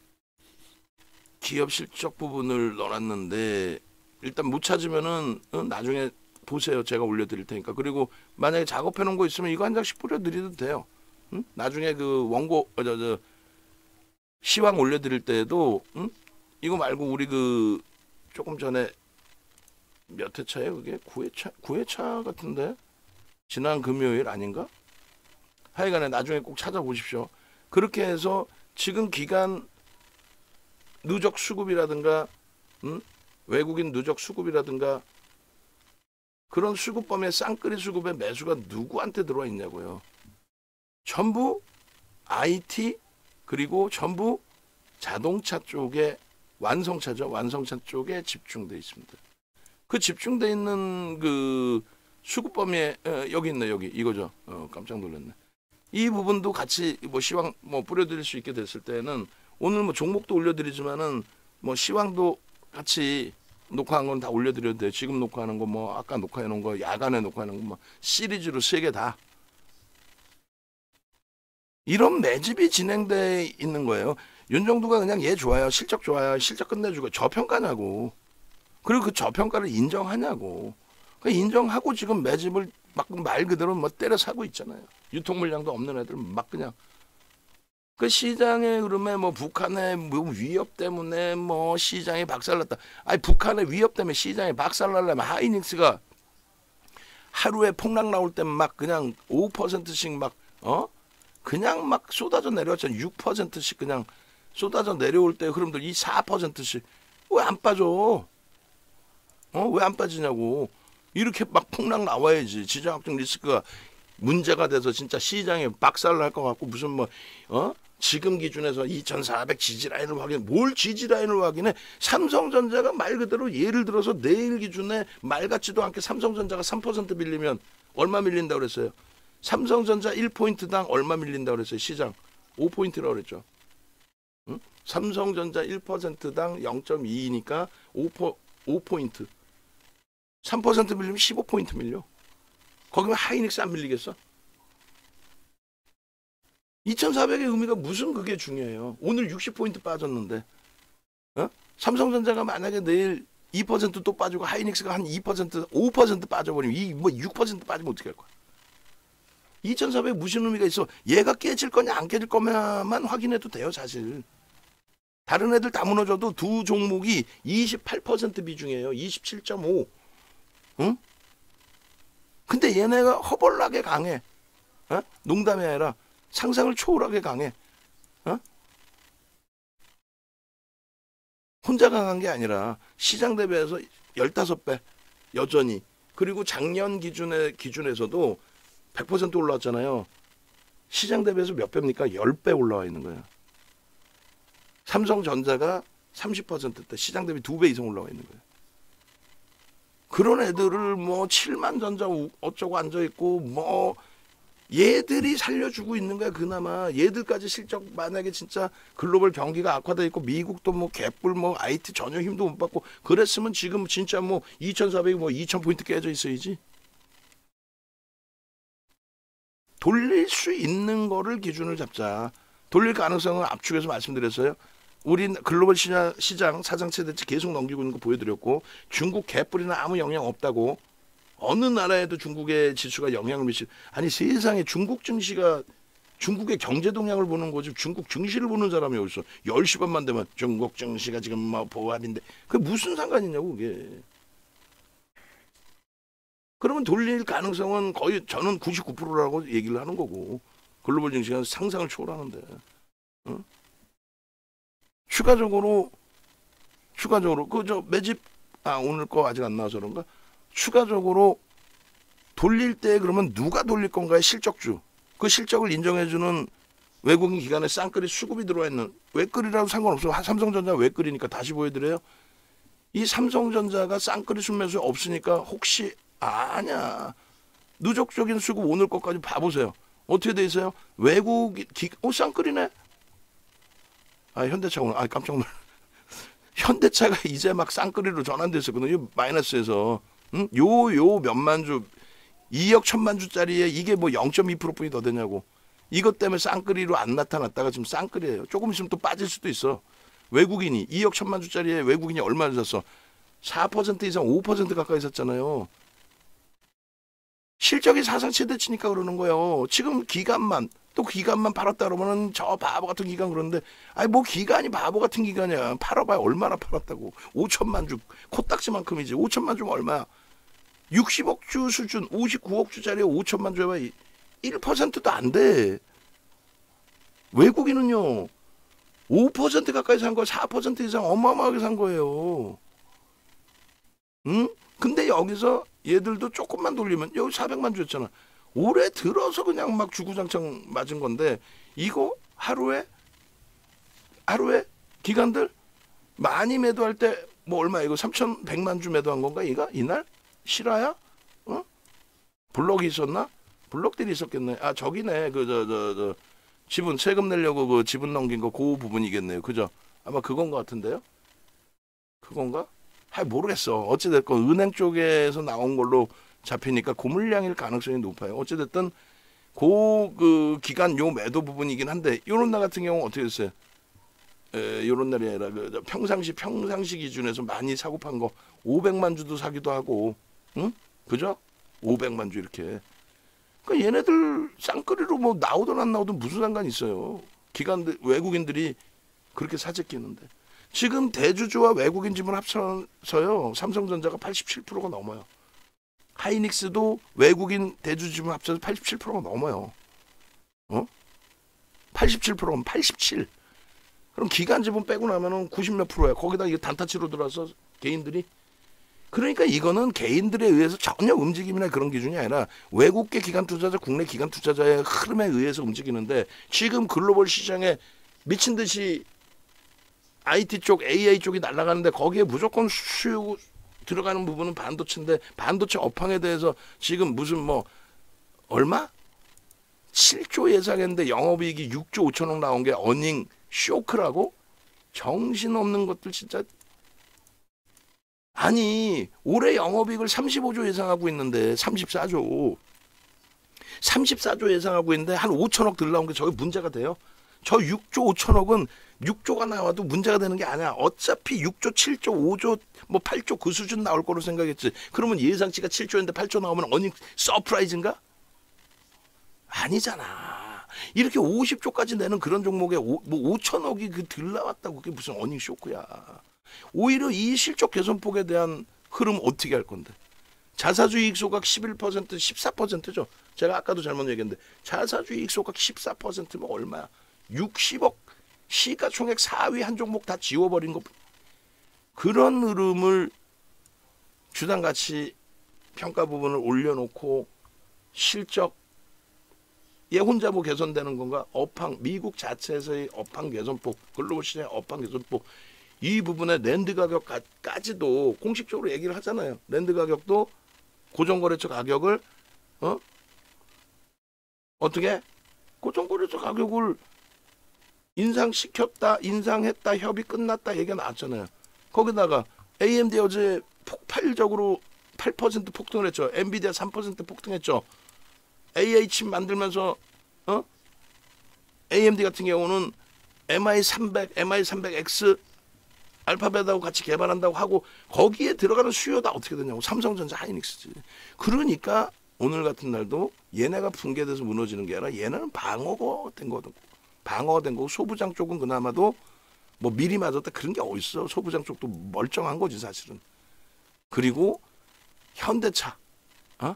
기업 실적 부분을 넣어놨는데 일단 못 찾으면은 어? 나중에 보세요. 제가 올려드릴 테니까. 그리고 만약에 작업해 놓은 거 있으면 이거 한 장씩 뿌려드려도 돼요. 응? 나중에 그 원고 어, 저, 저, 시황 올려드릴 때에도 응? 이거 말고 우리 그 조금 전에 몇 회차예요? 그게 구 회차 구 회차 같은데 지난 금요일 아닌가? 하여간에 나중에 꼭 찾아보십시오. 그렇게 해서 지금 기간 누적 수급이라든가 음? 외국인 누적 수급이라든가 그런 수급범의 쌍끌이 수급의 매수가 누구한테 들어와 있냐고요. 전부 아이티 그리고 전부 자동차 쪽에 완성차죠. 완성차 쪽에 집중돼 있습니다. 그 집중돼 있는 그 수급범위에 어, 여기 있네. 여기 이거죠. 어, 깜짝 놀랐네. 이 부분도 같이 뭐 시황 뭐 뿌려드릴 수 있게 됐을 때는 오늘 뭐 종목도 올려드리지만은 뭐 시황도 같이 녹화한 건 다 올려드려도 돼요. 지금 녹화하는 거 뭐 아까 녹화해 놓은 거 야간에 녹화하는 거 뭐 시리즈로 세 개 다 이런 매집이 진행돼 있는 거예요. 윤정두가 그냥 얘 좋아요. 실적 좋아요. 실적 끝내주고 저평가냐고. 그리고 그 저평가를 인정하냐고. 그 인정하고 지금 매집을 막 말 그대로 뭐 때려 사고 있잖아요. 유통 물량도 없는 애들 막 그냥. 그 시장의 흐름에 뭐 북한의 뭐 위협 때문에 뭐 시장이 박살났다. 아니 북한의 위협 때문에 시장이 박살나려면 하이닉스가 하루에 폭락 나올 때 막 그냥 오 퍼센트씩 막 어? 그냥 막 쏟아져 내려왔잖아요. 육 퍼센트씩 그냥 쏟아져 내려올 때 흐름들 이 사 퍼센트씩 왜 안 빠져? 어? 왜 안 빠지냐고. 이렇게 막 폭락 나와야지. 지정학적 리스크가 문제가 돼서 진짜 시장에 박살날 것 같고 무슨 뭐 어? 지금 기준에서 이천사백 지지라인을 확인, 뭘 지지라인을 확인해? 삼성전자가 말 그대로 예를 들어서 내일 기준에 말 같지도 않게 삼성전자가 삼 퍼센트 밀리면 얼마 밀린다고 그랬어요? 삼성전자 일 포인트당 얼마 밀린다고 그랬어요? 시장 오 포인트라고 그랬죠. 응? 삼성전자 일 퍼센트당 영 점 이이니까 오 포인트. 삼 퍼센트 밀리면 십오 포인트 밀려. 거기면 하이닉스 안 밀리겠어? 이천사백의 의미가 무슨 그게 중요해요. 오늘 육십 포인트 빠졌는데 어? 삼성전자가 만약에 내일 이 퍼센트 또 빠지고 하이닉스가 한 이 퍼센트, 오 퍼센트 빠져버리면 이 뭐 육 퍼센트 빠지면 어떻게 할 거야? 이천사백 무슨 의미가 있어? 얘가 깨질 거냐 안 깨질 거냐만 확인해도 돼요. 사실 다른 애들 다 무너져도 두 종목이 이십팔 퍼센트 비중이에요. 이십칠 점 오. 응? 근데 얘네가 허벌나게 강해. 어? 농담이 아니라 상상을 초월하게 강해. 어? 혼자 강한 게 아니라 시장 대비해서 십오 배 여전히. 그리고 작년 기준의 기준에서도 백 퍼센트 올라왔잖아요. 시장 대비해서 몇 배입니까? 십 배 올라와 있는 거예요. 삼성전자가 삼십 퍼센트대 시장 대비 두 배 이상 올라와 있는 거예요. 그런 애들을 뭐 칠만 전자 어쩌고 앉아있고 뭐 얘들이 살려주고 있는 거야. 그나마 얘들까지 실적 만약에 진짜 글로벌 경기가 악화돼 있고 미국도 뭐 개뿔 뭐 아이티 전혀 힘도 못 받고 그랬으면 지금 진짜 뭐 이천사백이 뭐 이천 포인트 깨져 있어야지. 돌릴 수 있는 거를 기준을 잡자. 돌릴 가능성은 압축해서 말씀드렸어요. 우리 글로벌 시장, 시장 사상 최대치 계속 넘기고 있는 거 보여드렸고 중국 개뿔이나 아무 영향 없다고. 어느 나라에도 중국의 지수가 영향을 미치. 아니 세상에 중국 증시가 중국의 경제 동향을 보는 거지 중국 증시를 보는 사람이 어딨어. 열 시 반만 되면 중국 증시가 지금 뭐 보합인데 그게 무슨 상관이냐고 그게. 그러면 돌릴 가능성은 거의 저는 구십구 퍼센트라고 얘기를 하는 거고 글로벌 증시가 상상을 초월하는데. 어? 추가적으로 추가적으로 그 저 매집 아 오늘 거 아직 안 나와서 그런가? 추가적으로 돌릴 때 그러면 누가 돌릴 건가요? 실적주. 그 실적을 인정해주는 외국인 기관에 쌍끌이 수급이 들어와 있는 외끌이라도 상관없어요. 삼성전자 외끌이니까 다시 보여드려요. 이 삼성전자가 쌍끌이 순매수 없으니까 혹시 아냐 누적적인 수급 오늘 것까지 봐보세요. 어떻게 돼 있어요? 외국 기, 어 쌍끌이네. 아 현대차 오늘 아 깜짝 놀라. 현대차가 이제 막 쌍끌이로 전환됐었거든요. 마이너스에서 응? 요요 몇만 주 이억 천만 주짜리에 이게 뭐 영 점 이 퍼센트뿐이 더 되냐고. 이것 때문에 쌍끌이로 안 나타났다가 지금 쌍끌이에요. 조금 있으면 또 빠질 수도 있어. 외국인이 이억 천만 주짜리에 외국인이 얼마를 샀어? 사 퍼센트 이상 오 퍼센트 가까이 샀잖아요. 실적이 사상 최대치니까 그러는 거예요. 지금 기간만 또 기간만 팔았다 그러면은 저 바보 같은 기간 그러는데 아니 뭐 기간이 바보 같은 기간이야. 팔아봐야 얼마나 팔았다고. 오천만 주 코딱지만큼이지. 오천만 주면 얼마야? 육십억 주 수준 오십구억 주짜리 오천만 주 해봐. 일 퍼센트도 안 돼. 외국인은요 오 퍼센트 가까이 산 거, 사 퍼센트 이상 어마어마하게 산 거예요. 응? 근데 여기서 얘들도 조금만 돌리면 여기 사백만 주였잖아. 올해 들어서 그냥 막 주구장창 맞은 건데 이거 하루에 하루에 기관들 많이 매도할 때 뭐 얼마 이거 삼천백만 주 매도한 건가 이가 이날 실화야? 어? 블록이 있었나? 블록들이 있었겠네. 아 저기네 그 저 저 저 지분 세금 내려고 그 지분 넘긴 거 그 부분이겠네요. 그죠? 아마 그건 것 같은데요. 그건가? 하 모르겠어. 어찌됐건 은행 쪽에서 나온 걸로 잡히니까 고물량일 가능성이 높아요. 어찌됐든 그, 그 기간 요 매도 부분이긴 한데 요런 날 같은 경우 어떻게 됐어요? 에, 요런 날이 아니라 그 평상시 평상시 기준에서 많이 사고 판 거 오백만 주도 사기도 하고, 응? 그죠? 오백만 주 이렇게. 그러니까 얘네들 쌍끌이로 뭐 나오든 안 나오든 무슨 상관이 있어요. 기관들 외국인들이 그렇게 사재끼는데 지금 대주주와 외국인 지분 합쳐서요 삼성전자가 팔십칠 퍼센트가 넘어요. 하이닉스도 외국인 대주주 지분 합쳐서 팔십칠 퍼센트가 넘어요. 어? 팔십칠 퍼센트면 팔십칠. 그럼 기관 지분 빼고 나면은 구십 몇 프로야. 거기다 이게 단타치로 들어와서 개인들이. 그러니까 이거는 개인들에 의해서 전혀 움직임이나 그런 기준이 아니라 외국계 기관 투자자, 국내 기관 투자자의 흐름에 의해서 움직이는데 지금 글로벌 시장에 미친 듯이 아이티 쪽, 에이아이 쪽이 날아가는데 거기에 무조건 수요 들어가는 부분은 반도체인데 반도체 업황에 대해서 지금 무슨 뭐 얼마? 칠조 예상했는데 영업이익이 육조 오천억 나온 게 어닝 쇼크라고? 정신없는 것들 진짜. 아니 올해 영업이익을 삼십오조 예상하고 있는데 삼십사조 삼십사조 예상하고 있는데 한 오천억 덜 나온 게 저게 문제가 돼요? 저 육조 오천억은 육조가 나와도 문제가 되는 게 아니야. 어차피 육조 칠조 오조 뭐 팔조 그 수준 나올 거로 생각했지. 그러면 예상치가 칠조인데 팔조 나오면 어닝 서프라이즈인가? 아니잖아. 이렇게 오십조까지 내는 그런 종목에 오, 뭐 오천억이 그 덜 나왔다고 그게 무슨 어닝 쇼크야. 오히려 이 실적 개선폭에 대한 흐름 어떻게 할 건데? 자사주이익 소각 십일 퍼센트, 십사 퍼센트죠. 제가 아까도 잘못 얘기했는데 자사주이익 소각 십사 퍼센트면 얼마야? 육십억. 시가총액 사 위 한 종목 다 지워버린 거. 그런 흐름을 주당가치 평가 부분을 올려놓고 실적 얘 혼자 뭐 개선되는 건가? 업황, 미국 자체에서의 업황 개선폭, 글로벌 시장의 업황 개선폭, 이 부분에 랜드 가격까지도 공식적으로 얘기를 하잖아요. 랜드 가격도 고정거래처 가격을 어? 어떻게? 고정거래처 가격을 인상시켰다, 인상했다, 협의 끝났다 얘기가 나왔잖아요. 거기다가 에이엠디 어제 폭발적으로 팔 퍼센트 폭등을 했죠. 엔비디아 삼 퍼센트 폭등했죠. 에이에이치 만들면서 어? 에이엠디 같은 경우는 엠아이 삼백, 엠아이 삼백 엑스 알파벳하고 같이 개발한다고 하고 거기에 들어가는 수요가 어떻게 되냐고. 삼성전자, 하이닉스지. 그러니까 오늘 같은 날도 얘네가 붕괴돼서 무너지는 게 아니라 얘네는 방어가 된 거고 방어가 된 거고 소부장 쪽은 그나마도 뭐 미리 맞았다 그런 게 어딨어. 소부장 쪽도 멀쩡한 거지 사실은. 그리고 현대차 어?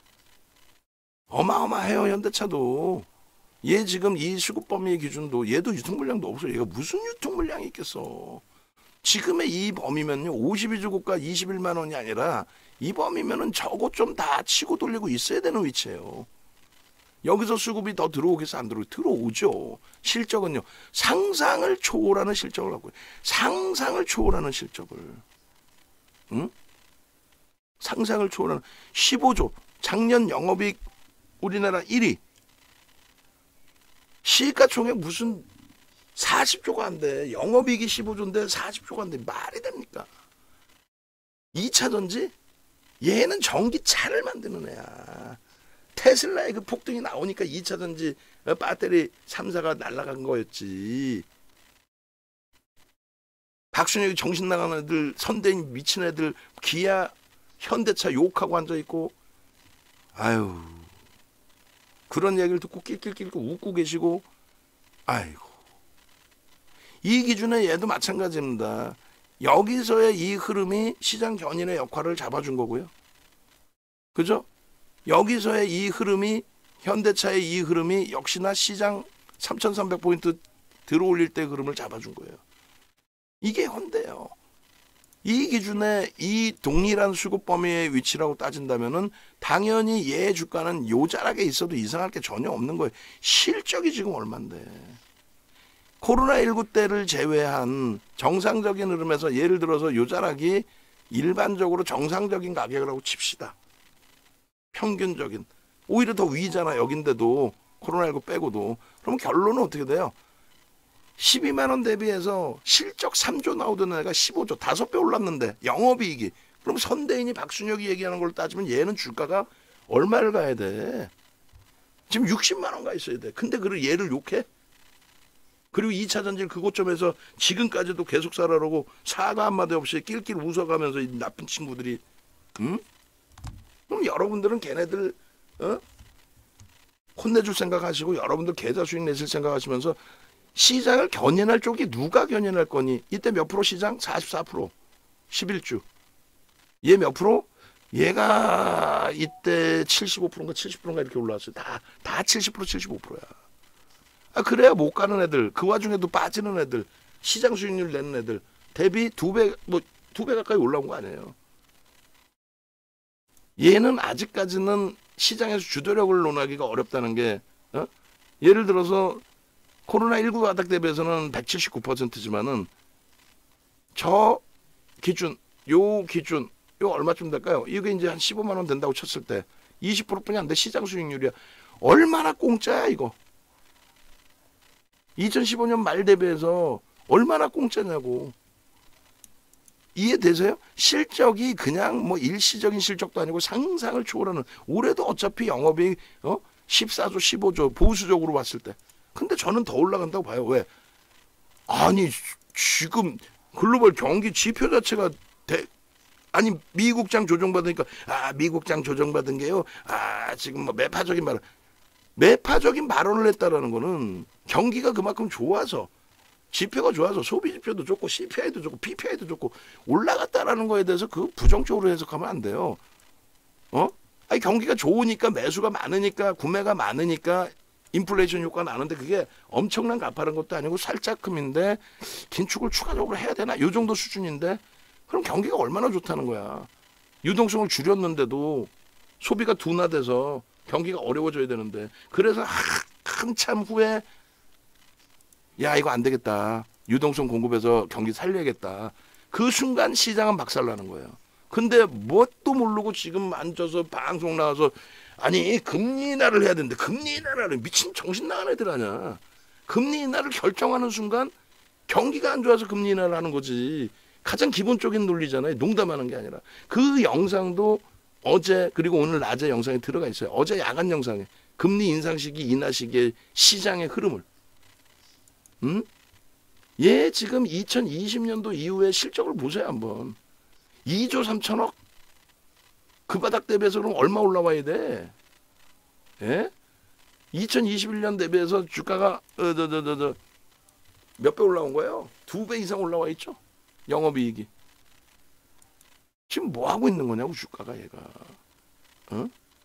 어마어마해요. 현대차도. 얘 지금 이 수급 범위의 기준도 얘도 유통물량도 없어. 얘가 무슨 유통물량이 있겠어. 지금의 이 범위면요 오십이 주 고가 이십일만 원이 아니라 이 범위면은 저거 좀 다 치고 돌리고 있어야 되는 위치예요. 여기서 수급이 더 들어오겠어 안 들어오겠어? 들어오죠. 실적은요 상상을 초월하는 실적을 갖고 상상을 초월하는 실적을 응? 상상을 초월하는 십오조 작년 영업이익 우리나라 일 위 시가총액 무슨 사십조가 안 돼. 영업이익이 십오조인데 사십조가 안 돼. 말이 됩니까? 이차전지? 얘는 전기차를 만드는 애야. 테슬라의 그 폭등이 나오니까 이차전지 배터리 삼 사가 날아간 거였지. 박순혁이 정신 나가는 애들, 선대인 미친 애들, 기아, 현대차 욕하고 앉아있고 아유 그런 얘기를 듣고 낄낄낄낄 웃고 계시고 아이고 이 기준에 얘도 마찬가지입니다. 여기서의 이 흐름이 시장 견인의 역할을 잡아준 거고요. 그죠? 여기서의 이 흐름이 현대차의 이 흐름이 역시나 시장 삼천삼백 포인트 들어올릴 때 흐름을 잡아준 거예요. 이게 현대예요. 이 기준에 이 동일한 수급 범위의 위치라고 따진다면은 당연히 얘 주가는 요 자락에 있어도 이상할 게 전혀 없는 거예요. 실적이 지금 얼만데. 코로나십구 때를 제외한 정상적인 흐름에서 예를 들어서 요 자락이 일반적으로 정상적인 가격이라고 칩시다. 평균적인. 오히려 더 위잖아. 여긴데도 코로나십구 빼고도. 그럼 결론은 어떻게 돼요? 십이만 원 대비해서 실적 삼조 나오던 애가 십오조, 다섯 배 올랐는데 영업이익이. 그럼 선대인이 박순혁이 얘기하는 걸 따지면 얘는 주가가 얼마를 가야 돼? 지금 육십만 원 가 있어야 돼. 근데 그걸 얘를 욕해? 그리고 이 차 전지를 그곳점에서 지금까지도 계속 살아라고 사과 한마디 없이 낄낄 웃어가면서 이 나쁜 친구들이. 응? 그럼 여러분들은 걔네들 어? 혼내줄 생각하시고 여러분들 계좌 수익 내실 생각하시면서 시장을 견인할 쪽이 누가 견인할 거니? 이때 몇 프로 시장? 사십사 퍼센트. 십일 주. 얘 몇 프로? 얘가 이때 칠십오 퍼센트인가 칠십 퍼센트인가 이렇게 올라왔어요. 다, 다 칠십 퍼센트, 칠십오 퍼센트야. 아, 그래야 못 가는 애들, 그 와중에도 빠지는 애들, 시장 수익률 내는 애들, 대비 두 배, 뭐, 두 배 가까이 올라온 거 아니에요. 얘는 아직까지는 시장에서 주도력을 논하기가 어렵다는 게, 어? 예를 들어서 코로나십구 바닥 대비해서는 백칠십구 퍼센트지만은 저 기준, 요 기준, 요 얼마쯤 될까요? 이게 이제 한 십오만 원 된다고 쳤을 때 이십 퍼센트뿐이 안 돼. 시장 수익률이야. 얼마나 공짜야 이거. 이천십오 년 말 대비해서 얼마나 공짜냐고. 이해되세요? 실적이 그냥 뭐 일시적인 실적도 아니고 상상을 초월하는. 올해도 어차피 영업이 어? 십사조, 십오조 보수적으로 봤을 때. 근데 저는 더 올라간다고 봐요. 왜? 아니 지금 글로벌 경기 지표 자체가 대, 아니 미국장 조정받으니까 아 미국장 조정받은 게요. 아 지금 뭐 매파적인 말 매파적인 발언을 했다라는 거는 경기가 그만큼 좋아서 지표가 좋아서 소비 지표도 좋고 씨피아이도 좋고 피피아이도 좋고 올라갔다라는 거에 대해서 그 부정적으로 해석하면 안 돼요. 어? 아니 경기가 좋으니까 매수가 많으니까 구매가 많으니까 인플레이션 효과가 나는데 그게 엄청난 가파른 것도 아니고 살짝큼인데 긴축을 추가적으로 해야 되나? 이 정도 수준인데 그럼 경기가 얼마나 좋다는 거야. 유동성을 줄였는데도 소비가 둔화돼서 경기가 어려워져야 되는데 그래서 한참 후에 야 이거 안 되겠다. 유동성 공급해서 경기 살려야겠다. 그 순간 시장은 박살나는 거예요. 근데 뭣도 모르고 지금 앉아서 방송 나와서 아니 금리 인하를 해야 되는데 금리 인하를 미친 정신 나간 애들 아냐. 금리 인하를 결정하는 순간 경기가 안 좋아서 금리 인하를 하는 거지. 가장 기본적인 논리잖아요. 농담하는 게 아니라. 그 영상도 어제 그리고 오늘 낮에 영상에 들어가 있어요. 어제 야간 영상에 금리 인상 시기 인하 시기의 시장의 흐름을. 음? 얘 지금 이천이십 년도 이후에 실적을 보세요 한번. 이조 삼천억 그 바닥 대비해서 그럼 얼마 올라와야 돼? 예? 이천이십일 년 대비해서 주가가 어, 저, 저, 저, 저, 몇 배 올라온 거예요? 두 배 이상 올라와 있죠? 영업이익이. 지금 뭐 하고 있는 거냐고 주가가 얘가. 어?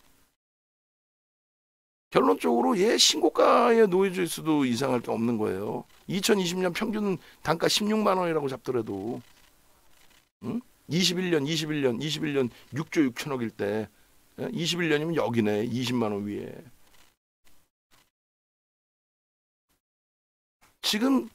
결론적으로 얘 신고가에 놓여져 있어도 이상할 게 없는 거예요. 이천이십 년 평균 단가 십육만 원이라고 잡더라도 응? 이십일 년, 이십일 년, 이십일 년 육조 육천억일 때 이십일 년이면 여기네. 이십만 원 위에. 지금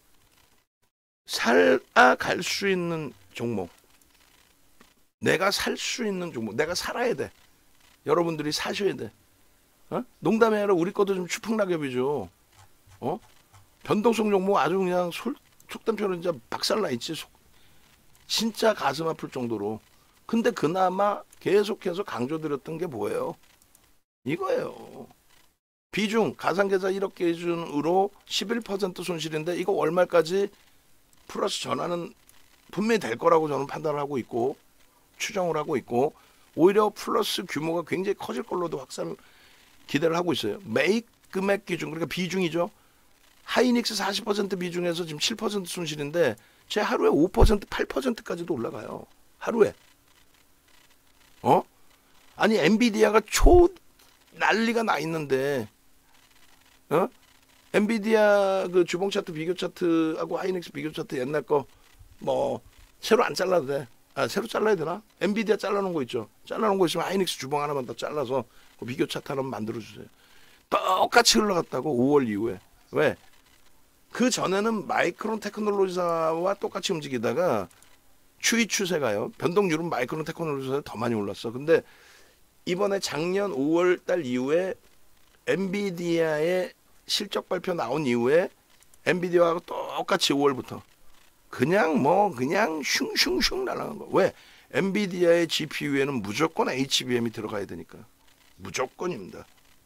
살아갈 수 있는 종목, 내가 살 수 있는 종목, 내가 살아야 돼. 여러분들이 사셔야 돼. 어? 농담이 아니라 우리 것도 좀 추풍낙엽이죠. 어? 변동성 종목 아주 그냥 솔, 속된 표현은 진짜 박살나 있지. 속, 진짜 가슴 아플 정도로. 근데 그나마 계속해서 강조드렸던 게 뭐예요? 이거예요. 비중, 가상계좌 일억 기준으로 십일 퍼센트 손실인데 이거 월말까지 플러스 전환은 분명히 될 거라고 저는 판단을 하고 있고 추정을 하고 있고 오히려 플러스 규모가 굉장히 커질 걸로도 확산 기대를 하고 있어요. 매입 금액 기준, 그러니까 비중이죠. 하이닉스 사십 퍼센트 비중에서 지금 칠 퍼센트 손실인데 제 하루에 오 퍼센트, 팔 퍼센트까지도 올라가요. 하루에. 어? 아니 엔비디아가 초 난리가 나 있는데, 어? 엔비디아 그 주봉 차트 비교 차트하고 하이닉스 비교 차트 옛날 거 뭐 새로 안 잘라도 돼. 아, 새로 잘라야 되나? 엔비디아 잘라놓은 거 있죠. 잘라놓은 거 있으면 하이닉스 주봉 하나만 더 잘라서 그 비교 차트 하나만 만들어 주세요. 똑같이 흘러갔다고 오월 이후에. 왜? 그 전에는 마이크론 테크놀로지사와 똑같이 움직이다가 추이 추세가요. 변동률은 마이크론 테크놀로지사가 더 많이 올랐어. 근데 이번에 작년 오월 달 이후에 엔비디아의 실적 발표 나온 이후에 엔비디아하고 똑같이 오월부터 그냥 뭐 그냥 슝슝슝 날아간 거. 왜? 엔비디아의 지피유에는 무조건 에이치비엠이 들어가야 되니까. 무조건입니다.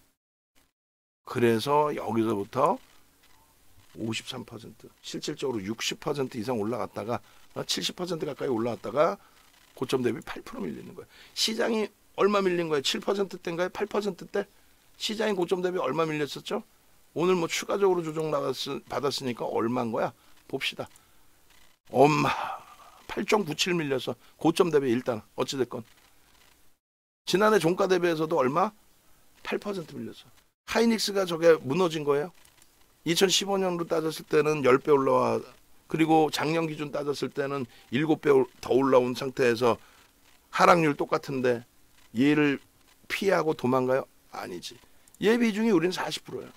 그래서 여기서부터 오십삼 퍼센트 실질적으로 육십 퍼센트 이상 올라갔다가 칠십 퍼센트 가까이 올라갔다가 고점 대비 팔 퍼센트 밀리는 거예요. 시장이 얼마 밀린 거예요? 칠 퍼센트대인가요? 팔 퍼센트대? 시장이 고점 대비 얼마 밀렸었죠? 오늘 뭐 추가적으로 조정 나왔, 받았으니까 얼마인 거야? 봅시다. 엄마 팔 점 구칠 밀려서 고점 대비 일단 어찌됐건 지난해 종가 대비해서도 얼마? 팔 퍼센트 밀렸어. 하이닉스가 저게 무너진 거예요. 이천십오 년으로 따졌을 때는 십 배 올라와, 그리고 작년 기준 따졌을 때는 일곱 배 더 올라온 상태에서 하락률 똑같은데 얘를 피하고 도망가요? 아니지. 얘 비중이 우리는 사십 퍼센트야.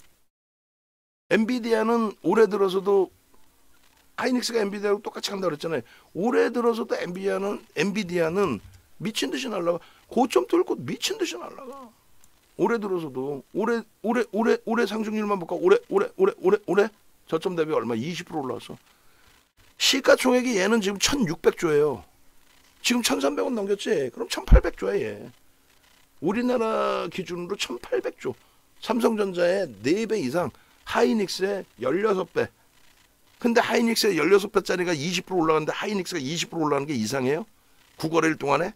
엔비디아는 올해 들어서도 하이닉스가 엔비디아하고 똑같이 간다고 그랬잖아요. 올해 들어서도 엔비디아는 엔비디아는 미친 듯이 날라가. 고점 뚫고 미친 듯이 날라가. 올해 들어서도 올해 올해 올해 올해 상승률만 볼까? 올해 올해 올해 올해 올해 저점 대비 얼마? 이십 퍼센트 올라왔어. 시가총액이 얘는 지금 천육백 조예요. 지금 천삼백 원 넘겼지? 그럼 천팔백 조야 얘. 우리나라 기준으로 천팔백 조. 삼성전자의 네 배 이상, 하이닉스의 십육 배. 근데 하이닉스의 십육 배짜리가 이십 퍼센트 올라가는데 하이닉스가 이십 퍼센트 올라가는 게 이상해요? 구거래일 동안에?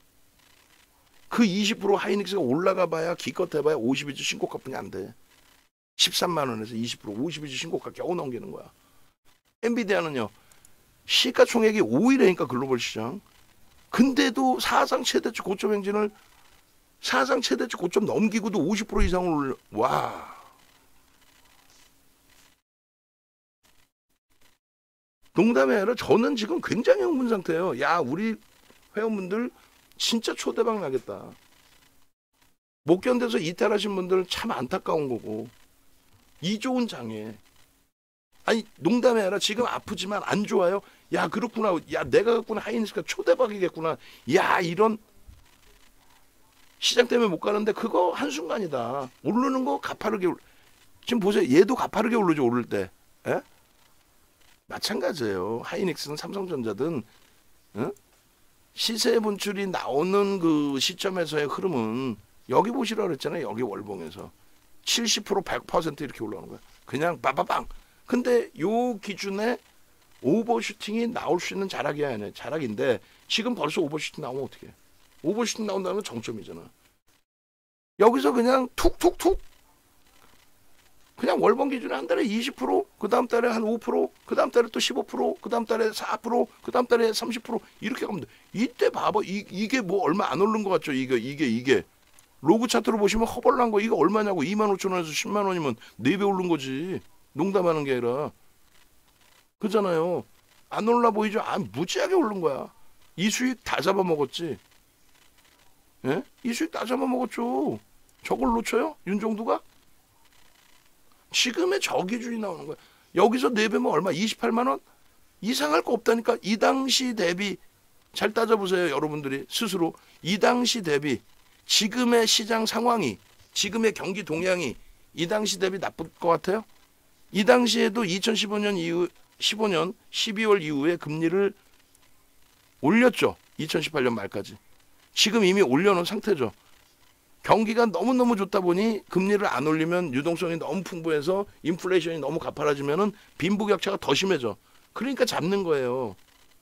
그 이십 퍼센트 하이닉스가 올라가 봐야 기껏 해봐야 오십일 주 신고가뿐이 안 돼. 십삼만 원에서 이십 퍼센트 오십일 주 신고가 겨우 넘기는 거야. 엔비디아는요. 시가총액이 오 위라니까 글로벌 시장. 근데도 사상 최대치 고점 행진을 사상 최대치 고점 넘기고도 오십 퍼센트 이상을 올려. 와. 농담이 아니라 저는 지금 굉장히 흥분 상태예요. 야, 우리 회원분들 진짜 초대박 나겠다. 못 견뎌서 이탈하신 분들은 참 안타까운 거고. 이 좋은 장에. 아니, 농담이 아니라 지금 아프지만 안 좋아요? 야, 그렇구나. 야, 내가 갖고는 하이닉스가 초대박이겠구나. 야, 이런 시장 때문에 못 가는데 그거 한순간이다. 오르는 거 가파르게 올... 지금 보세요. 얘도 가파르게 오르죠, 오를 때. 에? 마찬가지예요. 하이닉스는 삼성전자든 어? 시세 분출이 나오는 그 시점에서의 흐름은 여기 보시라 그랬잖아요. 여기 월봉에서 칠십 퍼센트 백 퍼센트 이렇게 올라오는 거야. 그냥 빠바방. 근데 요 기준에 오버슈팅이 나올 수 있는 자락이 아니에요. 자락인데 지금 벌써 오버슈팅 나오면 어떡해. 오버슈팅 나온다는 건 정점이잖아. 여기서 그냥 툭툭툭 그냥 월봉 기준에 한 달에 이십 퍼센트, 그 다음 달에 한 오 퍼센트, 그 다음 달에 또 십오 퍼센트, 그 다음 달에 사 퍼센트, 그 다음 달에 삼십 퍼센트 이렇게 가면 돼. 이때 봐봐. 이, 이게 뭐 얼마 안 오른 것 같죠? 이게 이게 이게 로그 차트로 보시면 허벌난 거 이거 얼마냐고. 이만 오천 원에서 십만 원이면 네 배 오른 거지. 농담하는 게 아니라. 그잖아요. 안 올라 보이죠? 아, 무지하게 오른 거야. 이 수익 다 잡아먹었지. 예? 이 수익 다 잡아먹었죠. 저걸 놓쳐요? 윤종두가? 지금의 저 기준이 나오는 거야. 여기서 네 배면 얼마? 이십팔만 원? 이상할 거 없다니까. 이 당시 대비 잘 따져보세요. 여러분들이 스스로. 이 당시 대비 지금의 시장 상황이, 지금의 경기 동향이 이 당시 대비 나쁠 것 같아요? 이 당시에도 이천십오 년 이후 십오 년 십이월 이후에 금리를 올렸죠. 이천십팔 년 말까지. 지금 이미 올려놓은 상태죠. 경기가 너무너무 좋다 보니 금리를 안 올리면 유동성이 너무 풍부해서 인플레이션이 너무 가파라지면은 빈부격차가 더 심해져. 그러니까 잡는 거예요.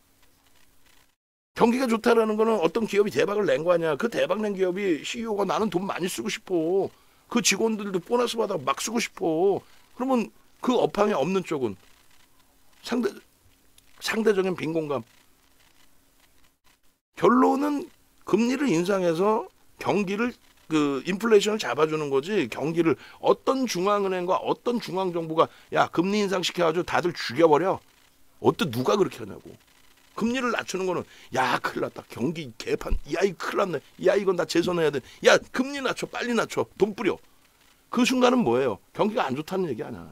경기가 좋다라는 거는 어떤 기업이 대박을 낸 거 아니야. 그 대박 낸 기업이 씨이오가 나는 돈 많이 쓰고 싶어. 그 직원들도 보너스 받아 막 쓰고 싶어. 그러면 그 업황에 없는 쪽은 상대, 상대적인 빈곤감. 결론은 금리를 인상해서 경기를 그 인플레이션을 잡아주는 거지. 경기를 어떤 중앙은행과 어떤 중앙정부가 야 금리 인상 시켜가지고 다들 죽여버려. 어떤 누가 그렇게 하냐고. 금리를 낮추는 거는 야 큰일 났다. 경기 개판. 야 이 큰일 났네. 야 이건 나 재선해야 돼. 야 금리 낮춰. 빨리 낮춰. 돈 뿌려. 그 순간은 뭐예요? 경기가 안 좋다는 얘기 아니야.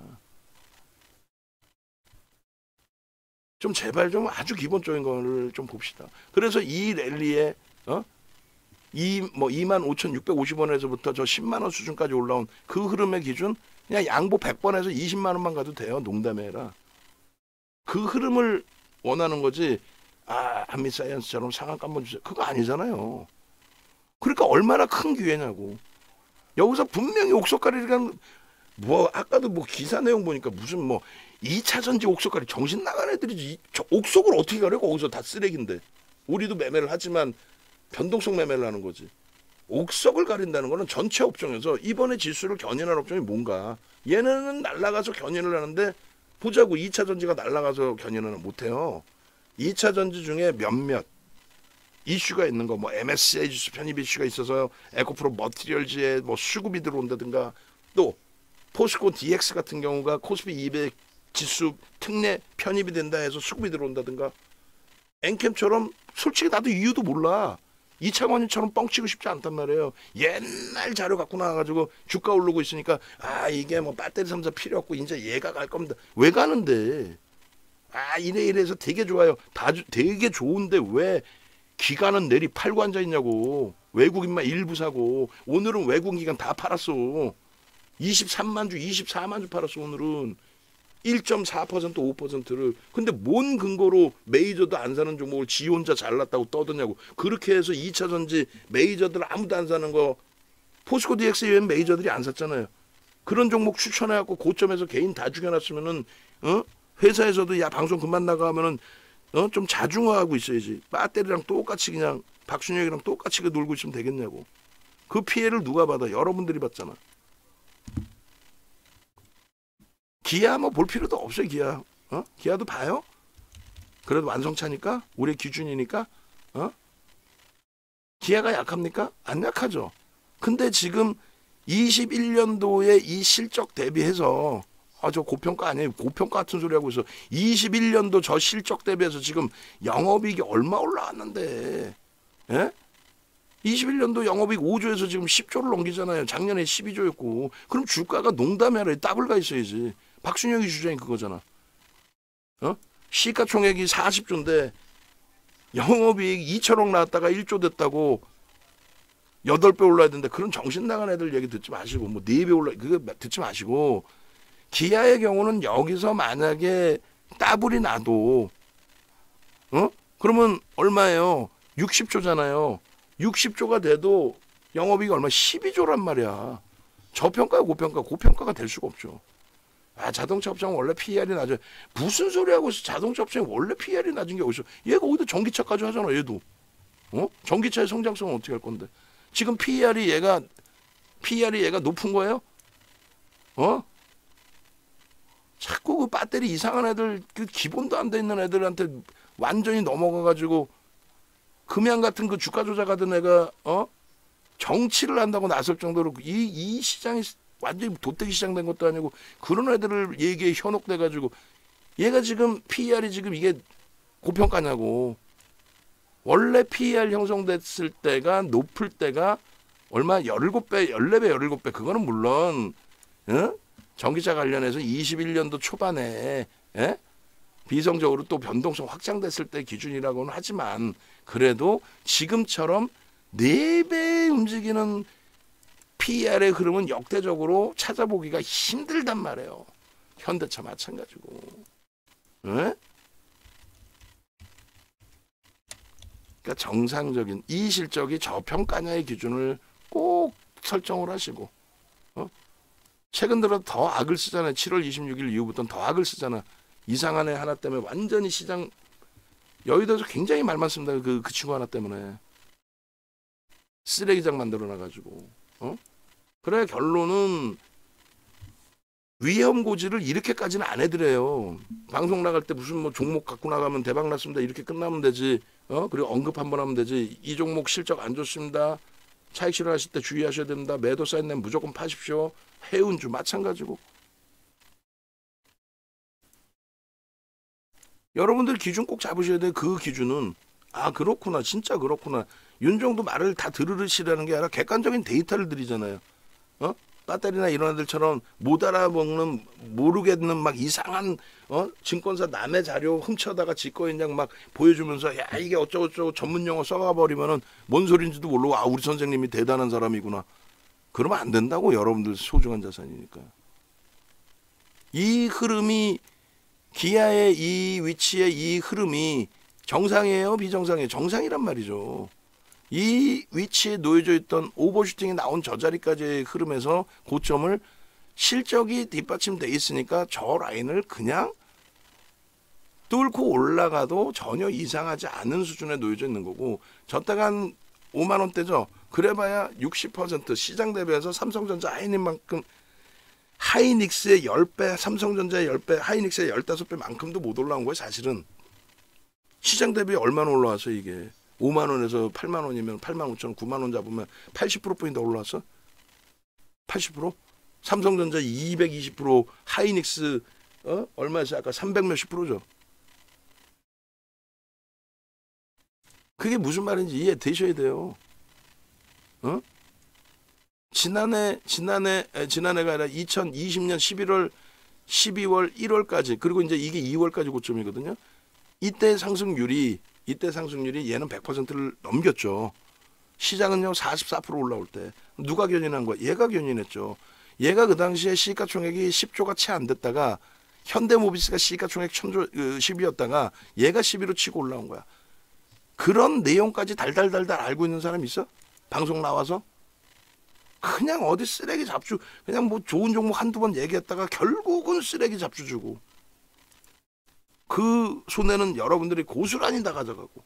좀 제발 좀 아주 기본적인 거를 좀 봅시다. 그래서 이 랠리에 어? 이 뭐 이만 오천육백오십 원에서부터 저 십만 원 수준까지 올라온 그 흐름의 기준 그냥 양보 백 번에서 이십만 원만 가도 돼요. 농담이 아니라. 그 흐름을 원하는 거지. 아, 한미사이언스처럼 상한가 한번 주세요. 그거 아니잖아요. 그러니까 얼마나 큰 기회냐고. 여기서 분명히 옥석가리라는 뭐 아까도 뭐 기사 내용 보니까 무슨 뭐 이 차 전지 옥석가리 정신 나간 애들이지. 저 옥석을 어떻게 가려? 거기서 다 쓰레기인데. 우리도 매매를 하지만 변동성 매매를 하는 거지. 옥석을 가린다는 거는 전체 업종에서 이번에 지수를 견인한 업종이 뭔가. 얘네는 날아가서 견인을 하는데 보자고. 이 차 전지가 날아가서 견인을 못해요. 이 차 전지 중에 몇몇 이슈가 있는 거, 뭐 엠에스시아이 지수 편입 이슈가 있어서 에코프로 머티리얼즈에 뭐 수급이 들어온다든가, 또 포스코 디엑스 같은 경우가 코스피 이백 지수 특례 편입이 된다 해서 수급이 들어온다든가, 엔캠처럼 솔직히 나도 이유도 몰라. 이창원이처럼 뻥치고 싶지 않단 말이에요. 옛날 자료 갖고 나와가지고 주가 오르고 있으니까 아 이게 뭐 배터리 삼 사 필요 없고 이제 얘가 갈 겁니다. 왜 가는데? 아 이래 이래서 되게 좋아요. 다 주, 되게 좋은데 왜 기관은 내리 팔고 앉아 있냐고. 외국인만 일부 사고. 오늘은 외국 기관 다 팔았어. 이십삼만 주, 이십사만 주 팔았어. 오늘은 일 점 사 퍼센트, 오 퍼센트를. 근데 뭔 근거로 메이저도 안 사는 종목을 지 혼자 잘났다고 떠드냐고. 그렇게 해서 이 차 전지 메이저들 아무도 안 사는 거 포스코 디엑스 이외엔 메이저들이 안 샀잖아요. 그런 종목 추천해갖고 고점에서 개인 다 죽여놨으면은 어? 회사에서도 야 방송 그만 나가면은 어? 좀 자중화하고 있어야지. 배터리랑 똑같이 그냥 박순혁이랑 똑같이 놀고 있으면 되겠냐고. 그 피해를 누가 받아? 여러분들이 받잖아. 기아 뭐 볼 필요도 없어요. 기아. 어? 기아도 봐요. 그래도 완성차니까 우리 기준이니까. 어? 기아가 약합니까? 안 약하죠. 근데 지금 이십일 년도에 이 실적 대비해서 아, 저 고평가 아니에요. 고평가 같은 소리 하고 있어. 이십일 년도 저 실적 대비해서 지금 영업이익이 얼마 올라왔는데. 예? 이십일 년도 영업이익 오 조에서 지금 십 조를 넘기잖아요. 작년에 십이 조였고. 그럼 주가가 농담이 아니라 더블 가 있어야지. 박순영이 주장이 그거잖아. 어? 시가총액이 사십 조인데 영업이익 이천억 나왔다가 일 조 됐다고 여덟 배 올라야 된다. 그런 정신 나간 애들 얘기 듣지 마시고 뭐 네 배 올라 그거 듣지 마시고 기아의 경우는 여기서 만약에 따블이 나도 어? 그러면 얼마예요? 육십 조잖아요. 육십 조가 돼도 영업이익이 얼마? 십이 조란 말이야. 저평가 고평가 고평가가 될 수가 없죠. 아 자동차 업종은 원래 피이알이 낮아요. 무슨 소리 하고 있어. 자동차 업종이 원래 피이알이 낮은 게 어딨어. 얘가 어디다 전기차까지 하잖아. 얘도. 어? 전기차의 성장성은 어떻게 할 건데. 지금 피이알이 얘가 피이알이 얘가 높은 거예요? 어? 자꾸 그 배터리 이상한 애들 그 기본도 안 돼 있는 애들한테 완전히 넘어가가지고 금양 같은 그 주가 조작하던 애가 어? 정치를 한다고 나설 정도로 이, 이 시장이 완전히 도떼기 시장 된 것도 아니고 그런 애들을 얘기에 현혹돼가지고 얘가 지금 피이알이 지금 이게 고평가냐고. 원래 피이알 형성됐을 때가 높을 때가 얼마 열일곱 배, 열네 배, 열일곱 배 그거는 물론 어? 전기차 관련해서 이십일 년도 초반에 에? 비성적으로 또 변동성 확장됐을 때 기준이라고는 하지만 그래도 지금처럼 네 배 움직이는 피이알의 흐름은 역대적으로 찾아보기가 힘들단 말이에요. 현대차 마찬가지고. 에? 그러니까 정상적인 이 실적이 저평가냐의 기준을 꼭 설정을 하시고 어? 최근 들어 더 악을 쓰잖아요. 칠월 이십육일 이후부터는 더 악을 쓰잖아. 이상한 애 하나 때문에 완전히 시장 여의도에서 굉장히 말만 씁니다. 그, 그 친구 하나 때문에 쓰레기장 만들어놔가지고 어? 그래 결론은 위험 고지를 이렇게까지는 안 해드려요. 방송 나갈 때 무슨 뭐 종목 갖고 나가면 대박 났습니다. 이렇게 끝나면 되지. 어? 그리고 언급 한번 하면 되지. 이 종목 실적 안 좋습니다. 차익 실현하실 때 주의하셔야 됩니다. 매도 사인 내면 무조건 파십시오. 해운주 마찬가지고. 여러분들 기준 꼭 잡으셔야 돼요. 그 기준은 아 그렇구나 진짜 그렇구나. 윤정도 말을 다 들으시라는 게 아니라 객관적인 데이터를 드리잖아요. 어? 배터리나 이런 애들처럼 못 알아먹는 모르겠는 막 이상한 어? 증권사 남의 자료 훔쳐다가 지꺼인장 막 보여주면서 야 이게 어쩌고저쩌고 전문 용어 써가버리면은 뭔 소린지도 모르고 아 우리 선생님이 대단한 사람이구나. 그러면 안 된다고. 여러분들 소중한 자산이니까. 이 흐름이 기아의 이 위치의 이 흐름이 정상이에요 비정상이에요? 정상이란 말이죠. 이 위치에 놓여져 있던 오버슈팅이 나온 저 자리까지의 흐름에서 고점을 실적이 뒷받침돼 있으니까 저 라인을 그냥 뚫고 올라가도 전혀 이상하지 않은 수준에 놓여져 있는 거고, 저때가 한 오만 원대죠. 그래봐야 육십 퍼센트 시장 대비해서 삼성전자 하이닉만큼 하이닉스의 십 배, 삼성전자의 십 배, 하이닉스의 십오 배만큼도 못 올라온 거예요. 사실은 시장 대비 얼마나 올라왔어 이게. 오만 원에서 팔만 원이면 팔만 오천 원, 구만 원 잡으면 팔십 퍼센트 포인트 올라왔어. 팔십 퍼센트? 삼성전자 이백이십 퍼센트, 하이닉스 어? 얼마였어? 아까 삼백 몇십 프로죠. 그게 무슨 말인지 이해되셔야 돼요. 어? 지난해 지난해 에, 지난해가 아니라 이천이십 년 십일월, 십이월, 일월까지, 그리고 이제 이게 이월까지 고점이거든요. 이때 상승률이 이때 상승률이 얘는 백 퍼센트를 넘겼죠. 시장은요 사십사 퍼센트 올라올 때 누가 견인한 거야? 얘가 견인했죠. 얘가 그 당시에 시가총액이 십조가 채 안 됐다가 현대모비스가 시가총액 천조 십이었다가 얘가 십이로 치고 올라온 거야. 그런 내용까지 달달달달 알고 있는 사람 있어? 방송 나와서? 그냥 어디 쓰레기 잡주, 그냥 뭐 좋은 종목 한두 번 얘기했다가 결국은 쓰레기 잡주 주고, 그 손에는 여러분들이 고스란히 다 가져가고.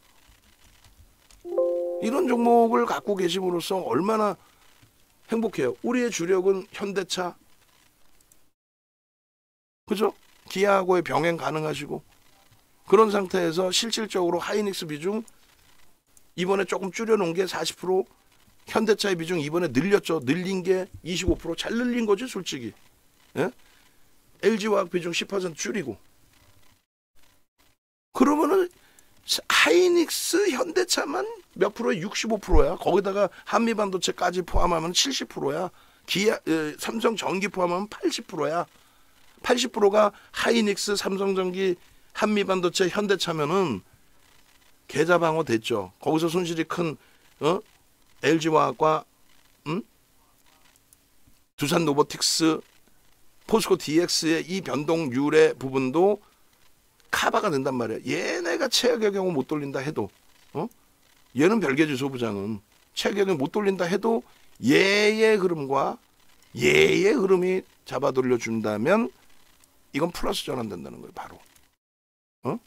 이런 종목을 갖고 계심으로써 얼마나 행복해요. 우리의 주력은 현대차, 그죠? 기아하고의 병행 가능하시고, 그런 상태에서 실질적으로 하이닉스 비중 이번에 조금 줄여놓은 게 사십 퍼센트, 현대차의 비중 이번에 늘렸죠. 늘린 게 이십오 퍼센트. 잘 늘린 거지 솔직히. 예? 엘지화학 비중 십 퍼센트 줄이고. 그러면은 하이닉스 현대차만 몇 프로야? 육십오 퍼센트야. 거기다가 한미반도체까지 포함하면 칠십 퍼센트야. 기아, 에, 삼성전기 포함하면 팔십 퍼센트야. 팔십 퍼센트가 하이닉스, 삼성전기, 한미반도체, 현대차면은 계좌 방어 됐죠. 거기서 손실이 큰 어? 엘지화학과 음? 두산 로보틱스, 포스코 디엑스의 이 변동률의 부분도 카바가 된단 말이야. 얘네가 최악의 경우 못 돌린다 해도, 어? 얘는 별개지. 소부장은 최악의 경우 못 돌린다 해도 얘의 흐름과 얘의 흐름이 잡아 돌려준다면 이건 플러스 전환된다는 거예요. 바로. 어?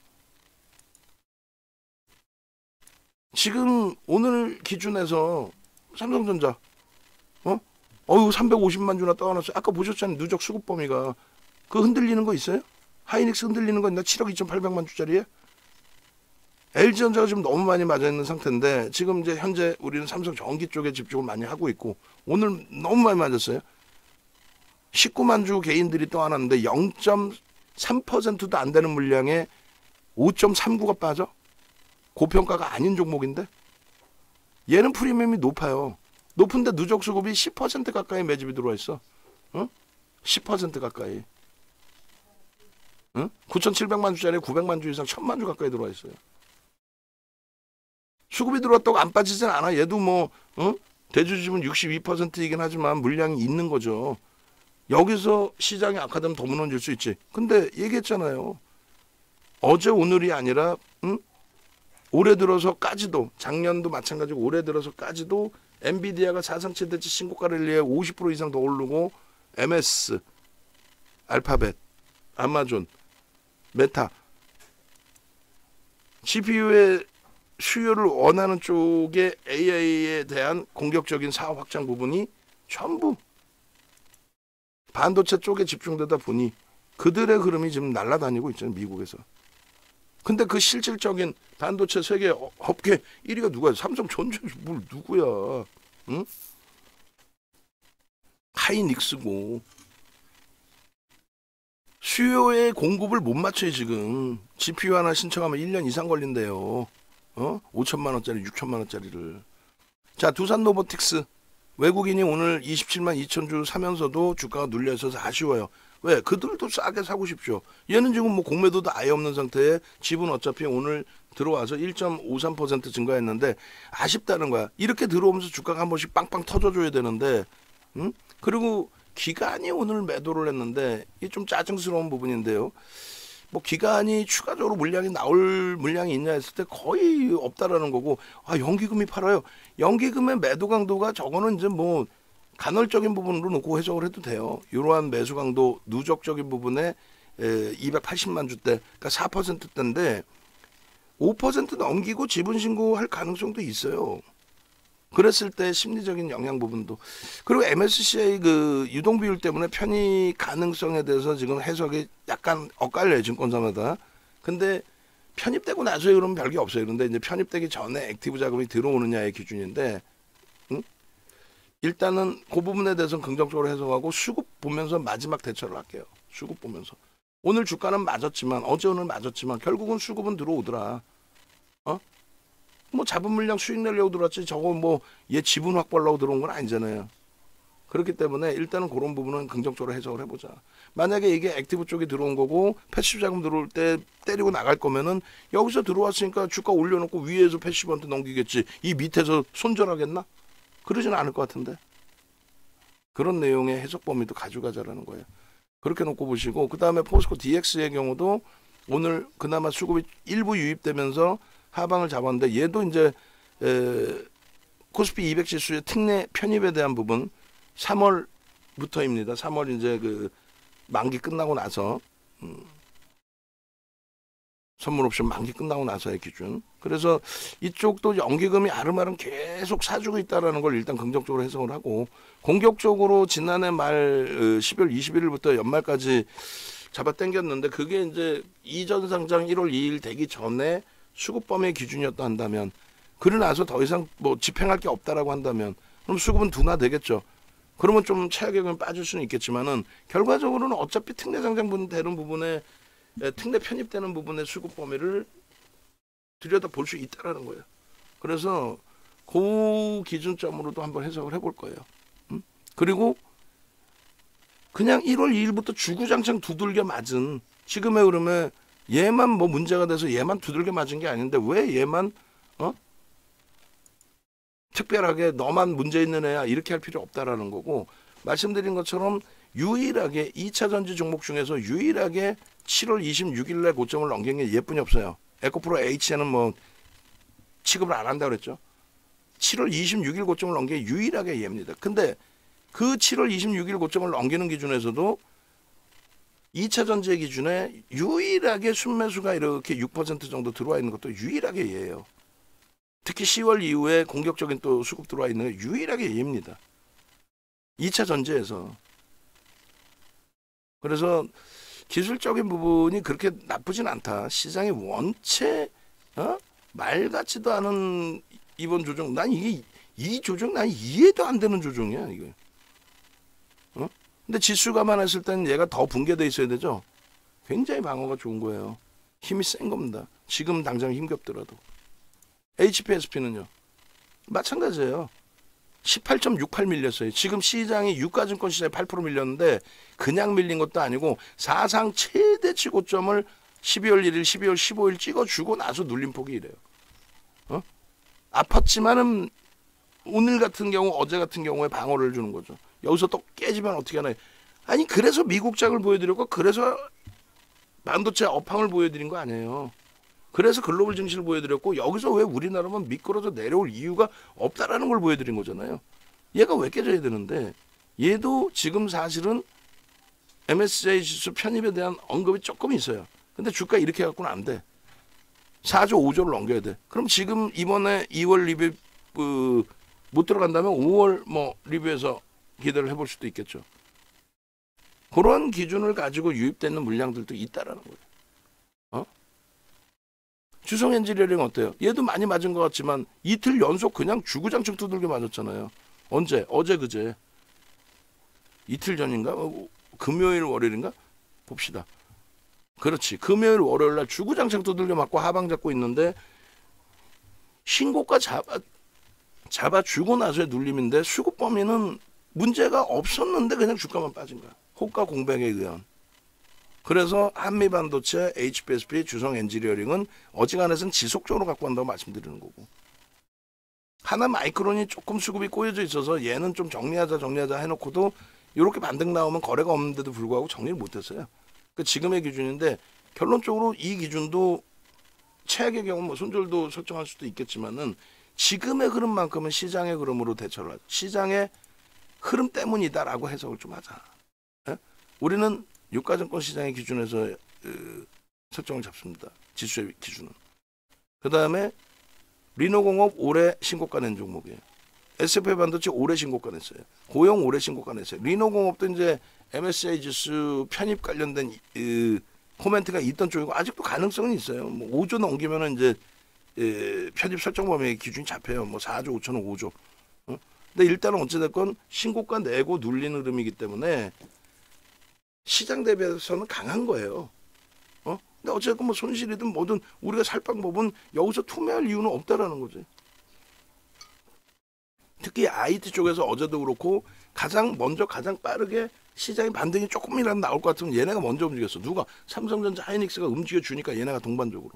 지금 오늘 기준에서 삼성전자 어? 어유 삼백오십만 주나 떠나놨어요. 아까 보셨잖아요. 누적 수급 범위가. 그 흔들리는 거 있어요? 하이닉스 흔들리는 거 있나? 칠억 이천팔백만 주짜리에? 엘지전자가 지금 너무 많이 맞아 있는 상태인데, 지금 이제 현재 우리는 삼성 전기 쪽에 집중을 많이 하고 있고, 오늘 너무 많이 맞았어요. 십구만 주 개인들이 떠나놨는데 영 점 삼 퍼센트도 안 되는 물량에 오 점 삼구가 빠져? 고평가가 아닌 종목인데? 얘는 프리미엄이 높아요. 높은데 누적 수급이 십 퍼센트 가까이 매집이 들어와 있어. 어? 십 퍼센트 가까이. 어? 구천칠백만 주짜리 구백만 주 이상 천만 주 가까이 들어와 있어요. 수급이 들어왔다고 안 빠지진 않아. 얘도 뭐 어? 대주주는 육십이 퍼센트이긴 하지만 물량이 있는 거죠. 여기서 시장이 악화되면 더 무너질 수 있지. 근데 얘기했잖아요. 어제 오늘이 아니라 응? 올해 들어서까지도, 작년도 마찬가지고 올해 들어서까지도 엔비디아가 사상 최대치 신고가 랠리에 오십 퍼센트 이상 더 오르고, 엠에스, 알파벳, 아마존, 메타, 지피유의 수요를 원하는 쪽의 에이아이에 대한 공격적인 사업 확장 부분이 전부 반도체 쪽에 집중되다 보니 그들의 흐름이 지금 날아다니고 있잖아요. 미국에서. 근데 그 실질적인 반도체 세계 업계 일 위가 누구야? 삼성전자 뭘 누구야? 응? 하이닉스고 수요에 공급을 못 맞춰요. 지금 지피유 하나 신청하면 일 년 이상 걸린대요. 어? 오천만 원짜리 육천만 원짜리를. 자, 두산 로보틱스 외국인이 오늘 이십칠만 이천 주 사면서도 주가가 눌려 있어서 아쉬워요. 왜? 그들도 싸게 사고 싶죠. 얘는 지금 뭐 공매도도 아예 없는 상태에 집은 어차피 오늘 들어와서 일 점 오삼 퍼센트 증가했는데 아쉽다는 거야. 이렇게 들어오면서 주가가 한 번씩 빵빵 터져줘야 되는데, 응? 그리고 기관이 오늘 매도를 했는데 이게 좀 짜증스러운 부분인데요. 뭐 기관이 추가적으로 물량이 나올 물량이 있냐 했을 때 거의 없다라는 거고, 아 연기금이 팔아요. 연기금의 매도 강도가 저거는 이제 뭐 간헐적인 부분으로 놓고 해석을 해도 돼요. 이러한 매수 강도 누적적인 부분에 에, 이백팔십만 주대, 그러니까 사 퍼센트대인데 오 퍼센트 넘기고 지분 신고할 가능성도 있어요. 그랬을 때 심리적인 영향 부분도. 그리고 엠에스시아이 그 유동 비율 때문에 편입 가능성에 대해서 지금 해석이 약간 엇갈려요, 증권사마다. 근데 편입되고 나서에 그러면 별게 없어요. 그런데 이제 편입되기 전에 액티브 자금이 들어오느냐의 기준인데, 응? 일단은 그 부분에 대해서는 긍정적으로 해석하고 수급 보면서 마지막 대처를 할게요. 수급 보면서. 오늘 주가는 맞았지만, 어제 오늘 맞았지만 결국은 수급은 들어오더라. 어? 뭐 잡은 물량 수익 내려고 들어왔지 저거 뭐 얘 지분 확보하려고 들어온 건 아니잖아요. 그렇기 때문에 일단은 그런 부분은 긍정적으로 해석을 해보자. 만약에 이게 액티브 쪽이 들어온 거고 패시브 자금 들어올 때 때리고 나갈 거면은 여기서 들어왔으니까 주가 올려놓고 위에서 패시브한테 넘기겠지. 이 밑에서 손절하겠나? 그러지는 않을 것 같은데. 그런 내용의 해석 범위도 가져가자라는 거예요. 그렇게 놓고 보시고, 그 다음에 포스코 디엑스의 경우도 오늘 그나마 수급이 일부 유입되면서 하방을 잡았는데 얘도 이제 에, 코스피 이백 지수의 특례 편입에 대한 부분 삼월부터입니다. 삼월 이제 그 만기 끝나고 나서 음, 선물 옵션 만기 끝나고 나서의 기준. 그래서 이쪽도 연기금이 아름아름 계속 사주고 있다는 걸 일단 긍정적으로 해석을 하고, 공격적으로 지난해 말 십이월 이십일일부터 연말까지 잡아 당겼는데 그게 이제 이전 상장 일월 이일 되기 전에 수급 범위의 기준이었다 한다면, 그러고 나서 더 이상 뭐 집행할 게 없다라고 한다면 그럼 수급은 둔화되겠죠. 그러면 좀 최악의 빠질 수는 있겠지만은 결과적으로는 어차피 특례 상장분 되는 부분에 특례 편입되는 부분의 수급 범위를 들여다 볼 수 있다라는 거예요. 그래서 그 기준점으로도 한번 해석을 해볼 거예요. 음? 그리고 그냥 일월 이일부터 주구장창 두들겨 맞은 지금의 흐름에 얘만 뭐 문제가 돼서 얘만 두들겨 맞은 게 아닌데 왜 얘만 어? 특별하게 너만 문제 있는 애야 이렇게 할 필요 없다라는 거고, 말씀드린 것처럼 유일하게 이 차 전지 종목 중에서 유일하게 칠월 이십육일에 고점을 넘긴 게 얘뿐이 없어요. 에코프로 H에는 뭐 취급을 안 한다고 그랬죠. 칠월 이십육일 고점을 넘긴 게 유일하게 얘입니다. 근데 그 칠월 이십육일 고점을 넘기는 기준에서도 이 차 전지의 기준에 유일하게 순매수가 이렇게 육 퍼센트 정도 들어와 있는 것도 유일하게 얘예요. 특히 시월 이후에 공격적인 또 수급 들어와 있는 게 유일하게 얘입니다. 이 차 전지에서. 그래서 기술적인 부분이 그렇게 나쁘진 않다. 시장이 원체 어? 말 같지도 않은 이번 조정, 난 이게 이 조정 난 이해도 안 되는 조정이야 이거. 어? 근데 지수가만 했을 때는 얘가 더 붕괴돼 있어야 되죠. 굉장히 방어가 좋은 거예요. 힘이 센 겁니다. 지금 당장 힘겹더라도. 에이치피에스피는요 마찬가지예요. 십팔 점 육팔 밀렸어요. 지금 시장이 유가증권 시장에 팔 퍼센트 밀렸는데 그냥 밀린 것도 아니고 사상 최대치 고점을 십이월 일일, 십이월 십오일 찍어주고 나서 눌림폭이 이래요. 어? 아팠지만은 오늘 같은 경우, 어제 같은 경우에 방어를 주는 거죠. 여기서 또 깨지면 어떻게 하나. 아니 그래서 미국장을 보여드렸고 그래서 반도체 업황을 보여드린 거 아니에요. 그래서 글로벌 증시를 보여드렸고 여기서 왜 우리나라만 미끄러져 내려올 이유가 없다라는 걸 보여드린 거잖아요. 얘가 왜 깨져야 되는데, 얘도 지금 사실은 엠에스시아이 지수 편입에 대한 언급이 조금 있어요. 근데 주가 이렇게 해갖고는 안 돼. 사조 오조를 넘겨야 돼. 그럼 지금 이번에 이월 리뷰 그, 못 들어간다면 오월 뭐 리뷰에서 기대를 해볼 수도 있겠죠. 그런 기준을 가지고 유입되는 물량들도 있다라는 거예요. 어? 주성 엔지니어링 어때요? 얘도 많이 맞은 것 같지만 이틀 연속 그냥 주구장창 두들겨 맞았잖아요. 언제? 어제 그제 이틀 전인가? 어, 금요일 월요일인가? 봅시다. 그렇지. 금요일 월요일 날 주구장창 두들겨 맞고 하방 잡고 있는데 신고가 잡아 잡아주고 나서의 눌림인데 수급 범위는 문제가 없었는데 그냥 주가만 빠진 거야. 호가 공백에 의한. 그래서 한미반도체, 에이치피에스피, 주성엔지니어링은 어지간해서는 지속적으로 갖고 간다고 말씀드리는 거고. 하나 마이크론이 조금 수급이 꼬여져 있어서 얘는 좀 정리하자 정리하자 해놓고도 이렇게 반등 나오면 거래가 없는데도 불구하고 정리를 못했어요. 그 지금의 기준인데 결론적으로 이 기준도 최악의 경우 뭐 손절도 설정할 수도 있겠지만은 지금의 흐름만큼은 시장의 흐름으로 대처를 하죠. 시장의 흐름 때문이다라고 해석을 좀 하자. 예? 우리는 유가증권 시장의 기준에서 그, 설정을 잡습니다. 지수의 기준은. 그 다음에 리노공업 올해 신고가 낸 종목이에요. 에스피와이 반도체 올해 신고가 냈어요. 고용 올해 신고가 냈어요. 리노공업도 이제 엠에스아이 지수 편입 관련된 그, 코멘트가 있던 쪽이고 아직도 가능성은 있어요. 뭐 오 조 넘기면은 이제 에, 편입 설정 범위 기준이 잡혀요. 뭐 사 조 오천억 오 조. 어? 근데 일단은 어찌됐건 신고가 내고 눌리는 흐름이기 때문에 시장 대비해서는 강한 거예요. 어? 근데 어쨌든 뭐 손실이든 뭐든 우리가 살 방법은 여기서 투매할 이유는 없다라는 거지. 특히 아이티 쪽에서 어제도 그렇고 가장 먼저 가장 빠르게 시장의 반등이 조금이라도 나올 것 같으면 얘네가 먼저 움직였어. 누가? 삼성전자, 하이닉스가 움직여주니까 얘네가 동반적으로.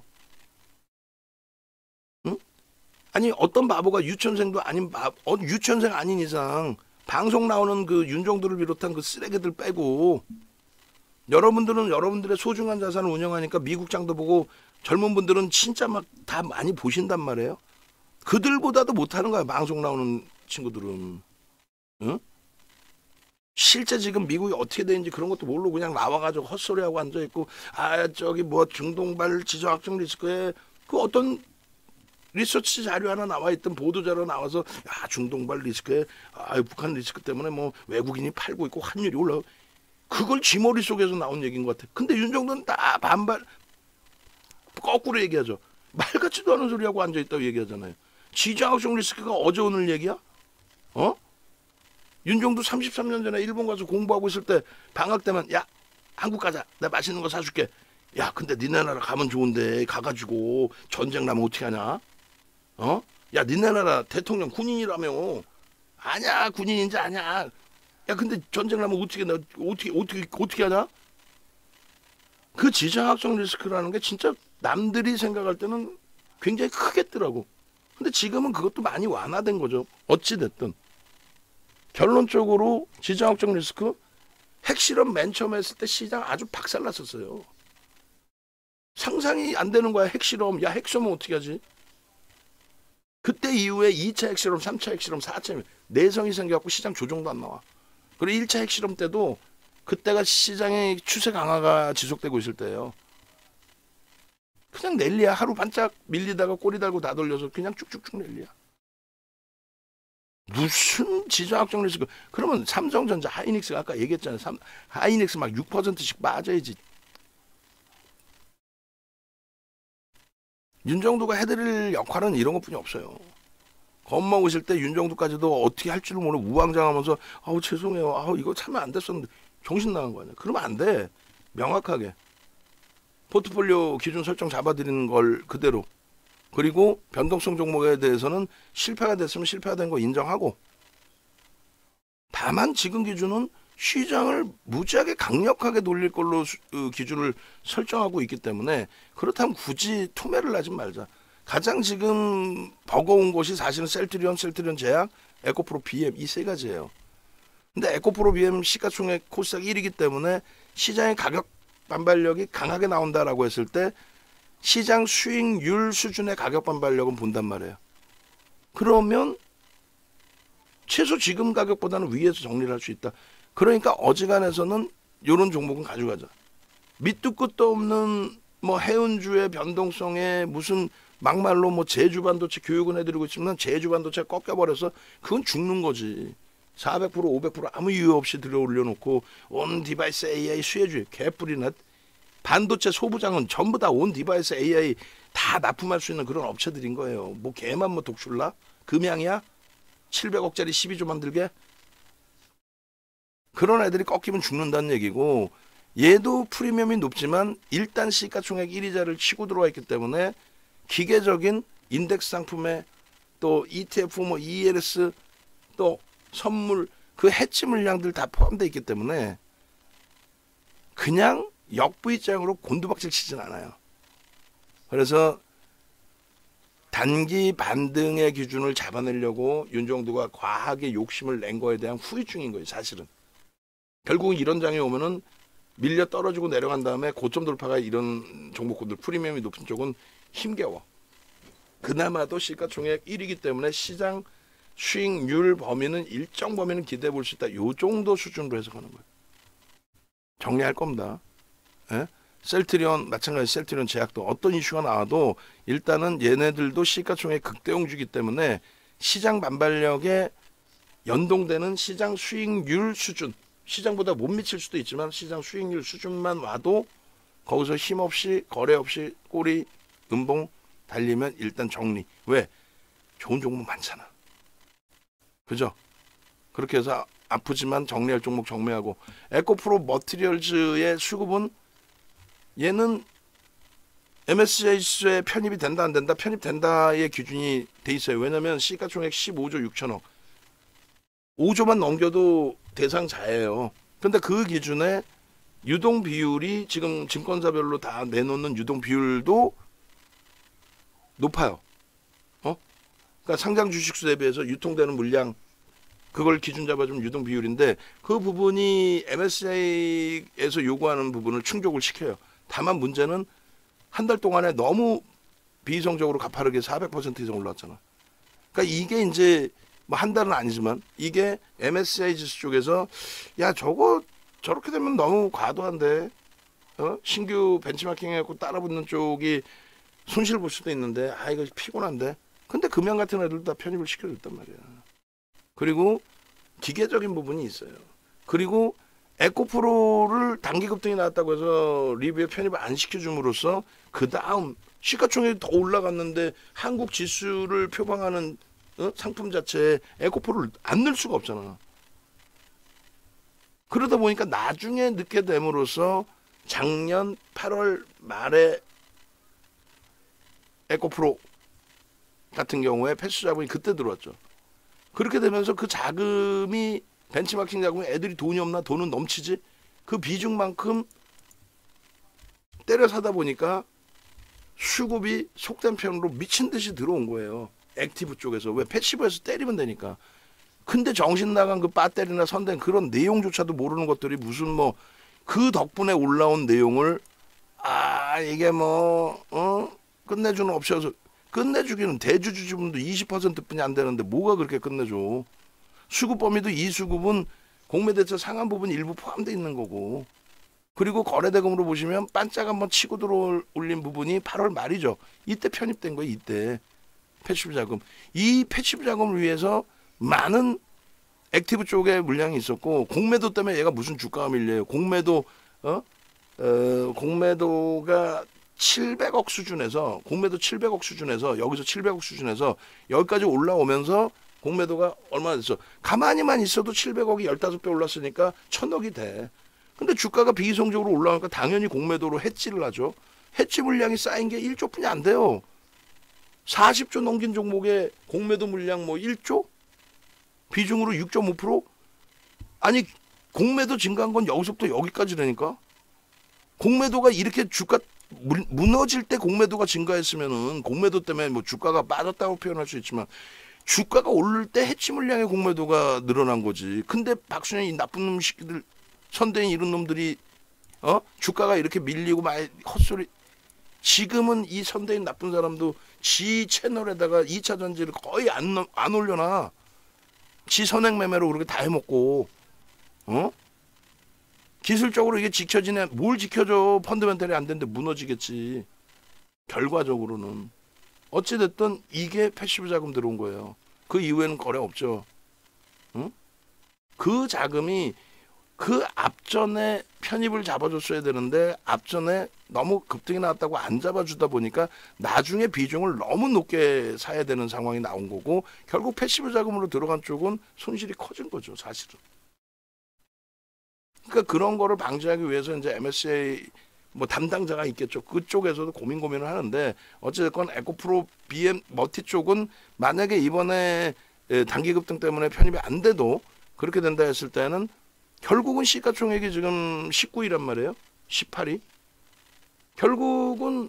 응? 아니 어떤 바보가 유치원생도 아닌 바, 어, 유치원생 아닌 이상 방송 나오는 그 윤종도를 비롯한 그 쓰레기들 빼고 여러분들은 여러분들의 소중한 자산을 운영하니까 미국장도 보고 젊은 분들은 진짜 막 다 많이 보신단 말이에요. 그들보다도 못하는 거야 방송 나오는 친구들은. 응? 실제 지금 미국이 어떻게 되는지 그런 것도 모르고 그냥 나와가지고 헛소리하고 앉아있고 아 저기 뭐 중동발 지정학적 리스크에 그 어떤 리서치 자료 하나 나와있던 보도자료 나와서 야 중동발 리스크에 아 북한 리스크 때문에 뭐 외국인이 팔고 있고 환율이 올라가 그걸 지 머릿속에서 나온 얘기인 것 같아. 근데 윤정도는 다 반발 거꾸로 얘기하죠. 말 같지도 않은 소리하고 앉아있다고 얘기하잖아요. 지정학적 리스크가 어제 오늘 얘기야? 어? 윤종도 삼십삼 년 전에 일본 가서 공부하고 있을 때 방학 때만 야 한국 가자 내가 맛있는 거 사줄게. 야 근데 니네 나라 가면 좋은데 가가지고 전쟁 나면 어떻게 하냐? 어? 야 니네 나라 대통령 군인이라며. 아냐 군인인지 아냐. 야 근데 전쟁 나면 어떻게 나 어떻게 어떻게 어떻게 하냐? 그 지정학적 리스크라는 게 진짜 남들이 생각할 때는 굉장히 크겠더라고. 근데 지금은 그것도 많이 완화된 거죠. 어찌 됐든. 결론적으로 지정학적 리스크 핵실험 맨 처음 했을 때 시장 아주 박살났었어요. 상상이 안 되는 거야. 핵실험. 야 핵실험은 어떻게 하지? 그때 이후에 이 차 핵실험, 삼 차 핵실험, 사 차 내성이 생겨갖고 시장 조정도 안 나와. 그리고 일 차 핵실험 때도 그때가 시장의 추세 강화가 지속되고 있을 때예요. 그냥 랠리야. 하루 반짝 밀리다가 꼬리 달고 다 돌려서 그냥 쭉쭉쭉 랠리야. 무슨 지정학적 리스크. 그러면 삼성전자 하이닉스가 아까 얘기했잖아요. 삼, 하이닉스 막 육 퍼센트씩 빠져야지. 윤정도가 해드릴 역할은 이런 것뿐이 없어요. 겁먹으실 때 윤정도까지도 어떻게 할 줄을 모르고 우왕좌왕하면서 아우 죄송해요. 아우 이거 참여 안 됐었는데 정신 나간 거 아니야. 그러면 안 돼. 명확하게. 포트폴리오 기준 설정 잡아드리는 걸 그대로. 그리고 변동성 종목에 대해서는 실패가 됐으면 실패가 된 거 인정하고. 다만 지금 기준은 시장을 무지하게 강력하게 돌릴 걸로 수, 그 기준을 설정하고 있기 때문에 그렇다면 굳이 투매를 하지 말자. 가장 지금 버거운 것이 사실은 셀트리온, 셀트리온 제약, 에코프로 비엠 이 세 가지예요. 근데 에코프로 비엠 시가총액 코스닥 일 위이기 때문에 시장의 가격 반발력이 강하게 나온다라고 했을 때 시장 수익률 수준의 가격 반발력은 본단 말이에요. 그러면 최소 지금 가격보다는 위에서 정리를 할 수 있다. 그러니까 어지간해서는 이런 종목은 가져가자. 밑도 끝도 없는 뭐 해운주의 변동성에 무슨 막말로 뭐 제주반도체 교육은 해드리고 있지만 제주반도체 꺾여버려서 그건 죽는 거지. 사백 퍼센트 오백 퍼센트 아무 이유 없이 들어 올려놓고 온 디바이스 에이아이 수혜주의 개뿔이나 반도체 소부장은 전부 다 온 디바이스 에이아이 다 납품할 수 있는 그런 업체들인 거예요. 뭐 걔만 뭐 독출라? 금양이야? 칠백억짜리 십이 조 만들게? 그런 애들이 꺾이면 죽는다는 얘기고, 얘도 프리미엄이 높지만 일단 시가총액 일 위자를 치고 들어와 있기 때문에 기계적인 인덱스 상품에 또 이티에프, 뭐 이엘에스, 또 선물, 그 해치 물량들 다 포함되어 있기 때문에 그냥 역부입장으로 곤두박질 치진 않아요. 그래서 단기 반등의 기준을 잡아내려고 윤정두가 과하게 욕심을 낸 거에 대한 후유증인 거예요, 사실은. 결국은 이런 장이 오면은 밀려 떨어지고 내려간 다음에 고점 돌파가 이런 종목군들 프리미엄이 높은 쪽은 힘겨워. 그나마도 시가총액 일 위이기 때문에 시장 수익률 범위는 일정 범위는 기대해 볼 수 있다. 요 정도 수준으로 해석하는 거예요. 정리할 겁니다. 예? 셀트리온 마찬가지, 셀트리온 제약도 어떤 이슈가 나와도 일단은 얘네들도 시가총액 극대용주기 때문에 시장 반발력에 연동되는 시장 수익률 수준, 시장보다 못 미칠 수도 있지만 시장 수익률 수준만 와도 거기서 힘없이 거래 없이 꼬리 음봉 달리면 일단 정리. 왜? 좋은 종목 많잖아. 그죠? 그렇게 해서 아프지만 정리할 종목 정리하고, 에코프로 머티리얼즈의 수급은 얘는 엠에스시아이 지수에 편입이 된다 안 된다? 편입된다의 기준이 돼 있어요. 왜냐면 시가총액 십오조 육천억, 오조만 넘겨도 대상자예요. 근데 그 기준에 유동 비율이 지금 증권사별로 다 내놓는 유동 비율도 높아요. 어? 그러니까 상장 주식수 대비해서 유통되는 물량, 그걸 기준 잡아주면 유동 비율인데 그 부분이 엠에스시아이에서 요구하는 부분을 충족을 시켜요. 다만 문제는 한 달 동안에 너무 비이성적으로 가파르게 사백 퍼센트 이상 올랐잖아. 그러니까 이게 이제 뭐 한 달은 아니지만 이게 엠에스시아이 지수 쪽에서 야 저거 저렇게 되면 너무 과도한데, 어? 신규 벤치마킹 해갖고 따라붙는 쪽이 손실 볼 수도 있는데 아 이거 피곤한데. 근데 금양 같은 애들도 다 편입을 시켜줬단 말이야. 그리고 기계적인 부분이 있어요. 그리고 에코프로를 단기 급등이 나왔다고 해서 리뷰에 편입을 안 시켜줌으로써 그 다음 시가총액이 더 올라갔는데 한국 지수를 표방하는 어? 상품 자체에 에코프로를 안 넣을 수가 없잖아. 그러다 보니까 나중에 늦게 됨으로써 작년 팔월 말에 에코프로 같은 경우에 패스 자금이 그때 들어왔죠. 그렇게 되면서 그 자금이 벤치마킹 자금이 애들이 돈이 없나? 돈은 넘치지? 그 비중만큼 때려 사다 보니까 수급이 속된 편으로 미친 듯이 들어온 거예요. 액티브 쪽에서. 왜? 패시브에서 때리면 되니까. 근데 정신 나간 그 배터리나 선된 그런 내용조차도 모르는 것들이 무슨 뭐 그 덕분에 올라온 내용을 아 이게 뭐 어 끝내주는 옵션에서 끝내주기는 대주주 지분도 이십 퍼센트뿐이 안 되는데 뭐가 그렇게 끝내줘. 수급 범위도 이 수급은 공매대차 상한 부분 일부 포함되어 있는 거고, 그리고 거래대금으로 보시면 반짝 한번 치고 들어올린 부분이 팔월 말이죠. 이때 편입된 거예요. 이때 패시브 자금. 이 패시브 자금을 위해서 많은 액티브 쪽에 물량이 있었고, 공매도 때문에 얘가 무슨 주가가 밀려요. 공매도 어? 어 공매도가 칠백억 수준에서 공매도 칠백억 수준에서 여기서 칠백억 수준에서 여기까지 올라오면서 공매도가 얼마나 됐어. 가만히만 있어도 칠백억이 십오 배 올랐으니까 천억이 돼. 근데 주가가 비이성적으로 올라가니까 당연히 공매도로 해지를 하죠. 해지 물량이 쌓인 게 일 조뿐이 안 돼요. 사십 조 넘긴 종목에 공매도 물량 뭐 일 조? 비중으로 육 점 오 퍼센트? 아니 공매도 증가한 건 여기서부터 여기까지라니까. 공매도가 이렇게 주가 무너질 때 공매도가 증가했으면은 공매도 때문에 뭐 주가가 빠졌다고 표현할 수 있지만 주가가 오를 때 해치 물량의 공매도가 늘어난 거지. 근데 박순영 이 나쁜 놈 새끼들, 선대인 이런 놈들이 어 주가가 이렇게 밀리고 많이 헛소리. 지금은 이 선대인 나쁜 사람도 지 채널에다가 이 차 전지를 거의 안, 안 올려놔. 지 선행 매매로 그렇게 다 해먹고, 어? 기술적으로 이게 지켜지네. 뭘 지켜줘. 펀드멘탈이 안 되는데 무너지겠지. 결과적으로는. 어찌됐든 이게 패시브 자금 들어온 거예요. 그 이후에는 거래 없죠. 응? 그 자금이 그 앞전에 편입을 잡아줬어야 되는데 앞전에 너무 급등이 나왔다고 안 잡아주다 보니까 나중에 비중을 너무 높게 사야 되는 상황이 나온 거고 결국 패시브 자금으로 들어간 쪽은 손실이 커진 거죠, 사실은. 그러니까 그런 거를 방지하기 위해서 이제 엠에스에이 뭐 담당자가 있겠죠. 그쪽에서도 고민 고민을 하는데 어쨌든 에코프로 비엠 머티 쪽은 만약에 이번에 단기 급등 때문에 편입이 안 돼도 그렇게 된다 했을 때는 결국은 시가총액이 지금 십구 위란 말이에요. 십팔 위. 결국은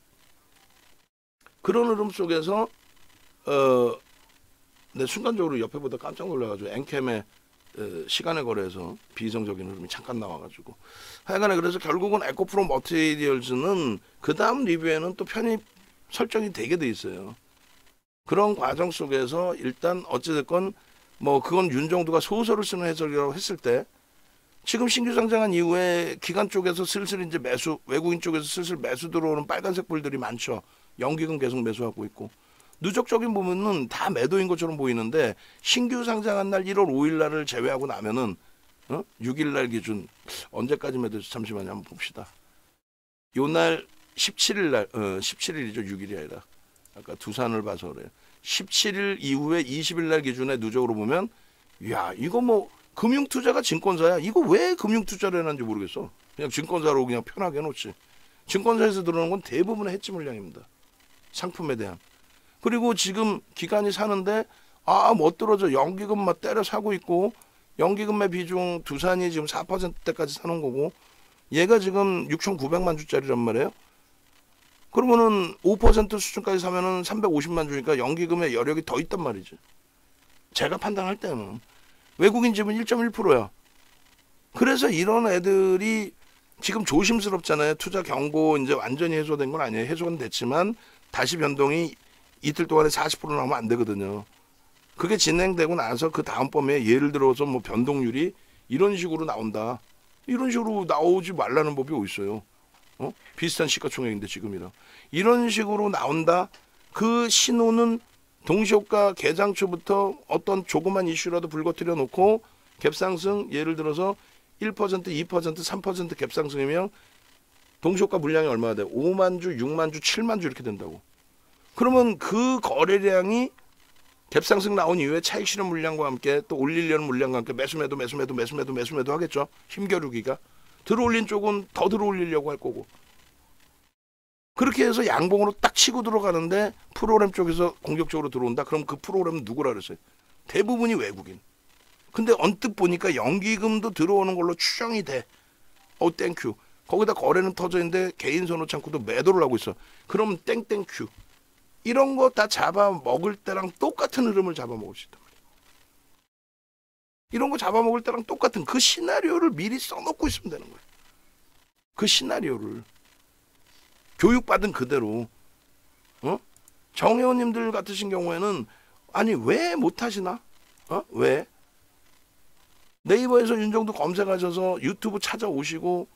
그런 흐름 속에서 어, 내 순간적으로 옆에 보다 깜짝 놀라가지고 엔캠의 시간의 거래에서 비이성적인 흐름이 잠깐 나와가지고 하여간에 그래서 결국은 에코프로 머티리얼즈는 그 다음 리뷰에는 또 편입 설정이 되게 돼 있어요. 그런 과정 속에서 일단 어찌됐건 뭐 그건 윤정두가 소설을 쓰는 해석이라고 했을 때 지금 신규 상장한 이후에 기관 쪽에서 슬슬 이제 매수, 외국인 쪽에서 슬슬 매수 들어오는 빨간색 불들이 많죠. 연기금 계속 매수하고 있고. 누적적인 부분은 다 매도인 것처럼 보이는데 신규 상장한 날 일월 오일 날을 제외하고 나면은 어? 육일 날 기준 언제까지 매도지 잠시만요. 한번 봅시다. 요날 십칠일 날, 어, 십칠일이죠. 육일이 아니라. 아까 두산을 봐서 그래요. 십칠일 이후에 이십일 날 기준에 누적으로 보면 야 이거 뭐 금융투자가 증권사야. 이거 왜 금융투자를 해놨는지 모르겠어. 그냥 증권사로 그냥 편하게 해놓지. 증권사에서 들어오는 건 대부분의 해지 물량입니다. 상품에 대한. 그리고 지금 기간이 사는데 아 못 떨어져. 연기금 막 때려 사고 있고 연기금의 비중 두산이 지금 사 퍼센트대까지 사는 거고 얘가 지금 육천구백만 주짜리란 말이에요. 그러면은 오 퍼센트 수준까지 사면은 삼백오십만 주니까 연기금의 여력이 더 있단 말이지. 제가 판단할 때는. 외국인 지분 일 점 일 퍼센트야. 그래서 이런 애들이 지금 조심스럽잖아요. 투자 경고 이제 완전히 해소된 건 아니에요. 해소는 됐지만 다시 변동이 이틀 동안에 사십 퍼센트 나오면 안 되거든요. 그게 진행되고 나서 그 다음번에 예를 들어서 뭐 변동률이 이런 식으로 나온다. 이런 식으로 나오지 말라는 법이 어디 있어요. 어? 비슷한 시가총액인데 지금이랑. 이런 식으로 나온다. 그 신호는 동시효과 개장 초부터 어떤 조그만 이슈라도 불거뜨려 놓고 갭상승 예를 들어서 일 퍼센트, 이 퍼센트, 삼 퍼센트 갭상승이면 동시효과 물량이 얼마나 돼? 오만 주, 육만 주, 칠만 주 이렇게 된다고. 그러면 그 거래량이 갭상승 나온 이후에 차익 실현 물량과 함께 또 올리려는 물량과 함께 매수매도 매수매도 매수매도 매수매도 하겠죠. 힘겨루기가. 들어올린 쪽은 더 들어올리려고 할 거고. 그렇게 해서 양봉으로 딱 치고 들어가는데 프로그램 쪽에서 공격적으로 들어온다. 그럼 그 프로그램은 누구라 그랬어요? 대부분이 외국인. 근데 언뜻 보니까 연기금도 들어오는 걸로 추정이 돼. 어 땡큐. 거기다 거래는 터져 있는데 개인 선호 창구도 매도를 하고 있어. 그럼 땡땡큐. 이런 거 다 잡아먹을 때랑 똑같은 흐름을 잡아먹을 수 있단 말이야. 이런 거 잡아먹을 때랑 똑같은 그 시나리오를 미리 써놓고 있으면 되는 거야. 그 시나리오를. 교육받은 그대로. 어? 정회원님들 같으신 경우에는 아니 왜 못하시나? 어? 왜? 네이버에서 윤정두 검색하셔서 유튜브 찾아오시고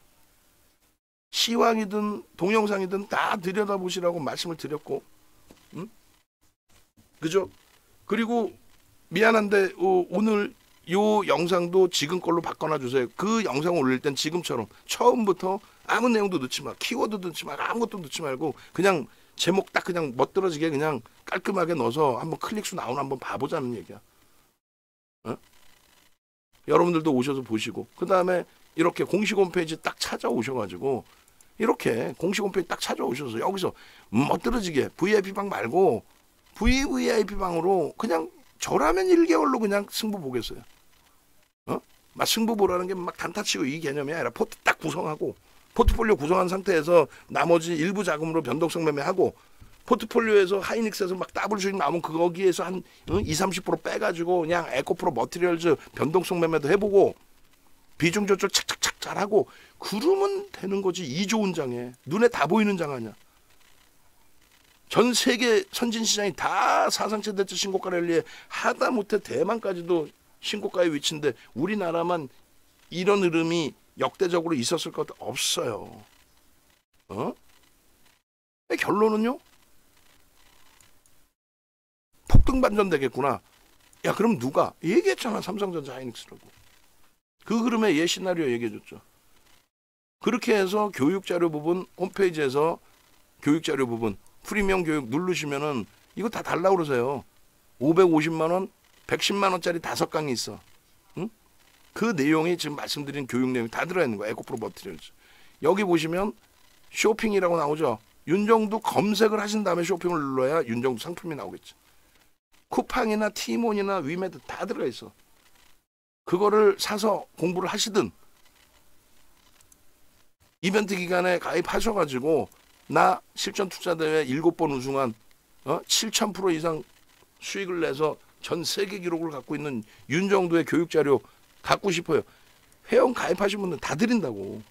시황이든 동영상이든 다 들여다보시라고 말씀을 드렸고 응? 그죠? 그리고 미안한데 어, 오늘 요 영상도 지금 걸로 바꿔놔 주세요. 그 영상 올릴 땐 지금처럼 처음부터 아무 내용도 넣지 마. 키워드도 넣지 마. 아무것도 넣지 말고 그냥 제목 딱 그냥 멋들어지게 그냥 깔끔하게 넣어서 한번 클릭수 나오나 한번 봐보자는 얘기야. 어? 여러분들도 오셔서 보시고 그 다음에 이렇게 공식 홈페이지 딱 찾아오셔가지고 이렇게 공식 홈페이지 딱 찾아오셔서 여기서 멋들어지게 브이아이피 방 말고 브이브이아이피 방으로 그냥 저라면 일 개월로 그냥 승부 보겠어요. 어? 막 승부 보라는 게 막 단타치고 이 개념이 아니라 포트 딱 구성하고 포트폴리오 구성한 상태에서 나머지 일부 자금으로 변동성 매매하고 포트폴리오에서 하이닉스에서 막 더블 수익 나오면 거기에서 한 이십, 삼십 퍼센트 빼가지고 그냥 에코프로 머티리얼즈 변동성 매매도 해보고 비중 조절 착착착 잘하고 그러면 되는 거지. 이 좋은 장에 눈에 다 보이는 장 아니야. 전 세계 선진 시장이 다 사상 최대치 신고가 랠리에 하다못해 대만까지도 신고가의 위치인데 우리나라만 이런 흐름이 역대적으로 있었을 것 없어요. 어? 결론은요? 폭등 반전 되겠구나. 야 그럼 누가? 얘기했잖아. 삼성전자 하이닉스라고. 그 흐름에 예 시나리오 얘기해줬죠. 그렇게 해서 교육자료 부분 홈페이지에서 교육자료 부분 프리미엄 교육 누르시면은 이거 다 달라고 그러세요. 오백오십만 원, 백십만 원짜리 다섯 강이 있어. 응? 그 내용이 지금 말씀드린 교육 내용이 다 들어있는 거야. 에코프로 머티리얼즈. 여기 보시면 쇼핑이라고 나오죠. 윤정두 검색을 하신 다음에 쇼핑을 눌러야 윤정두 상품이 나오겠지. 쿠팡이나 티몬이나 위메드 다 들어가 있어. 그거를 사서 공부를 하시든 이벤트 기간에 가입하셔가지고 나 실전투자대회 일곱 번 우승한 어? 칠천 퍼센트 이상 수익을 내서 전 세계 기록을 갖고 있는 윤정두의 교육자료 갖고 싶어요. 회원 가입하신 분들 다 드린다고.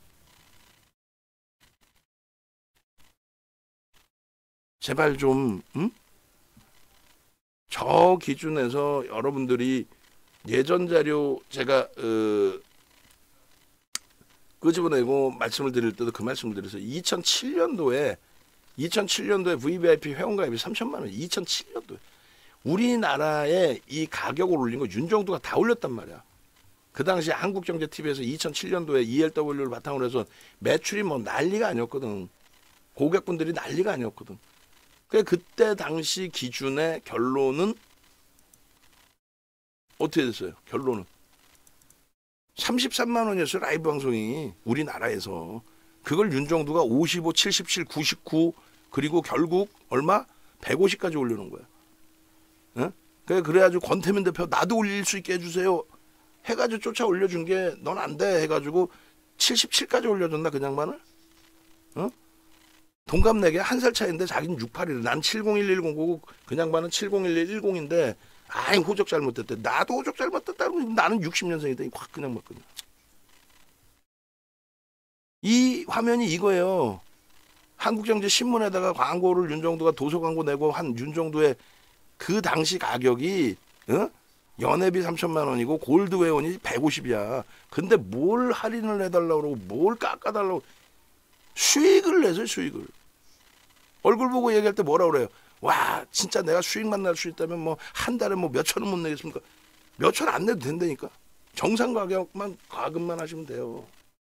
제발 좀 음? 저 기준에서 여러분들이 예전 자료 제가 어, 끄집어내고 말씀을 드릴 때도 그 말씀을 드렸어요. 이천칠 년도에 이천칠 년도에 브이브이아이피 회원가입이 삼천만 원. 이천칠 년도에 우리나라에 이 가격을 올린 거 윤정두가 다 올렸단 말이야. 그 당시 한국경제티비에서 이천칠 년도에 이엘더블유를 바탕으로 해서 매출이 뭐 난리가 아니었거든. 고객분들이 난리가 아니었거든. 그때 당시 기준의 결론은 어떻게 됐어요? 결론은 삼십삼만 원이었어요. 라이브 방송이 우리나라에서. 그걸 윤정두가 오십오, 칠십칠, 구십구 그리고 결국 얼마? 백오십까지 올려놓은 거야. 어? 그래가지고 권태민 대표 나도 올릴 수 있게 해주세요. 해가지고 쫓아 올려준 게 넌 안 돼 해가지고 칠십칠까지 올려줬나 그 양반을? 어? 동갑내게 한 살 차이인데 자기는 육십팔이래. 난 칠공일일공구고 그 양반은 칠공일일일공인데 아이 호적 잘못됐대. 나도 호적 잘못됐다고. 나는 육십 년생이다. 확 그냥 맞거든. 이 화면이 이거예요. 한국경제신문에다가 광고를 윤정두가 도서 광고 내고 한 윤정두의 그 당시 가격이 어? 연회비 삼천만 원이고 골드 회원이 백오십이야. 근데 뭘 할인을 해달라고 그러고 뭘 깎아달라고. 수익을 내서 수익을. 얼굴 보고 얘기할 때 뭐라 그래요? 와 진짜 내가 수익만 날 수 있다면 뭐 한 달에 뭐 몇 천원 못 내겠습니까? 몇 천 안 내도 된다니까. 정상 가격만 과금만 하시면 돼요.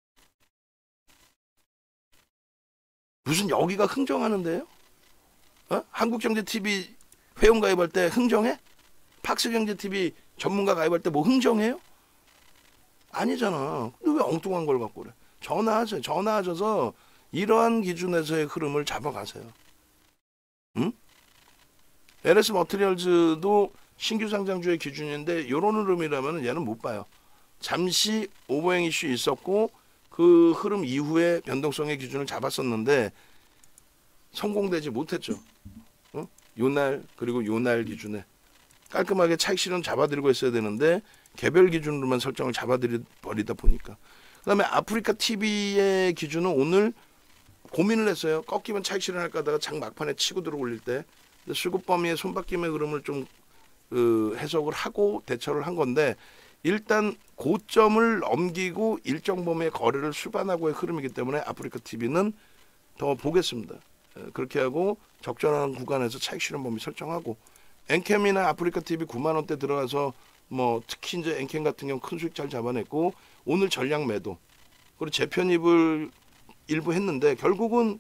무슨 여기가 흥정하는데요? 어? 한국경제티비 회원 가입할 때 흥정해? 팍스경제티비 전문가 가입할 때 뭐 흥정해요? 아니잖아. 근데 왜 엉뚱한 걸 갖고 그래? 전화하세요. 전화하셔서 이러한 기준에서의 흐름을 잡아가세요. 응? 엘에스 머티리얼즈도 신규 상장주의 기준인데 이런 흐름이라면 얘는 못 봐요. 잠시 오버행 이슈 있었고 그 흐름 이후에 변동성의 기준을 잡았었는데 성공되지 못했죠. 어? 요날 그리고 요날 기준에 깔끔하게 차익 실현 잡아드리고 있어야 되는데 개별 기준으로만 설정을 잡아버리다 보니까. 그 다음에 아프리카 티비의 기준은 오늘 고민을 했어요. 꺾이면 차익 실현할까 하다가 장 막판에 치고 들어 올릴 때 수급 범위의 손바뀜의 흐름을 좀 그, 해석을 하고 대처를 한 건데 일단 고점을 넘기고 일정 범위의 거래를 수반하고의 흐름이기 때문에 아프리카 티비는 더 보겠습니다. 그렇게 하고 적절한 구간에서 차익 실현 범위 설정하고 엔캠이나 아프리카 티비 구만 원대 들어가서 뭐 특히 이제 엔캠 같은 경우 큰 수익 잘 잡아냈고 오늘 전량 매도 그리고 재편입을 일부 했는데 결국은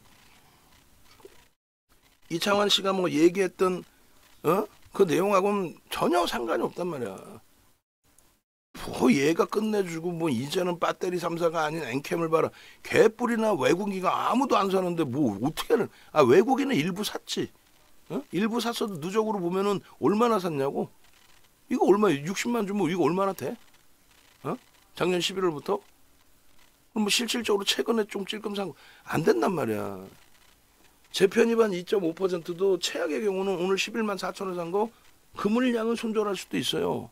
이창환 씨가 뭐 얘기했던 어? 그 내용하고는 전혀 상관이 없단 말이야. 뭐 얘가 끝내주고 뭐 이제는 배터리 삼 사가 아닌 엔캠을 봐라. 개뿔이나 외국인가 아무도 안 사는데 뭐 어떻게 하는. 아 외국인은 일부 샀지. 어? 일부 샀어도 누적으로 보면은 얼마나 샀냐고. 이거 얼마 육십만 주면 이거 얼마나 돼? 어? 작년 십일월부터? 그럼 뭐 실질적으로 최근에 좀 찔끔 산 거 안 된단 말이야. 재편입한 이 점 오 퍼센트도 최악의 경우는 오늘 십일만 사천 원 산 거 그 물량은 손절할 수도 있어요.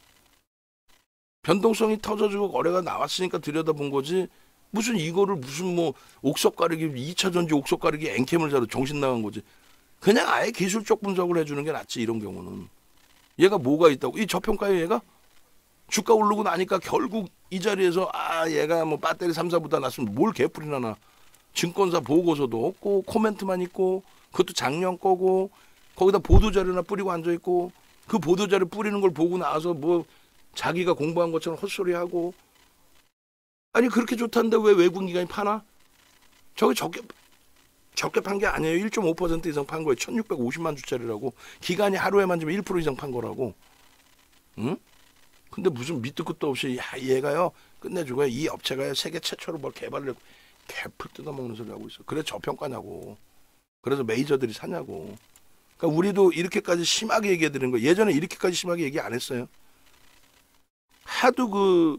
변동성이 터져주고 거래가 나왔으니까 들여다본 거지. 무슨 이거를 무슨 뭐 옥석 가리기 이 차 전지 옥석 가리기 엔캠을 사도 정신 나간 거지. 그냥 아예 기술적 분석을 해주는 게 낫지. 이런 경우는. 얘가 뭐가 있다고. 이 저평가에 얘가 주가 오르고 나니까 결국 이 자리에서 아 얘가 뭐 배터리 삼 사보다 낫으면 뭘 개뿔이나 나. 증권사 보고서도 없고 코멘트만 있고 그것도 작년 거고 거기다 보도자료나 뿌리고 앉아있고 그 보도자료 뿌리는 걸 보고 나서 뭐 자기가 공부한 것처럼 헛소리하고 아니 그렇게 좋다는데 왜 외국 기관이 파나? 저게 적게 적게 판 게 아니에요. 일 점 오 퍼센트 이상 판 거예요. 천육백오십만 주짜리라고. 기간이 하루에만 좀 일 퍼센트 이상 판 거라고. 응? 근데 무슨 밑도 끝도 없이 야 얘가요 끝내주고요. 이 업체가요 세계 최초로 뭘 개발을 했고 개풀 뜯어먹는 소리 하고 있어. 그래서 저평가냐고. 그래서 메이저들이 사냐고. 그러니까 우리도 이렇게까지 심하게 얘기해 드리는 거. 예전에 이렇게까지 심하게 얘기 안 했어요. 하도 그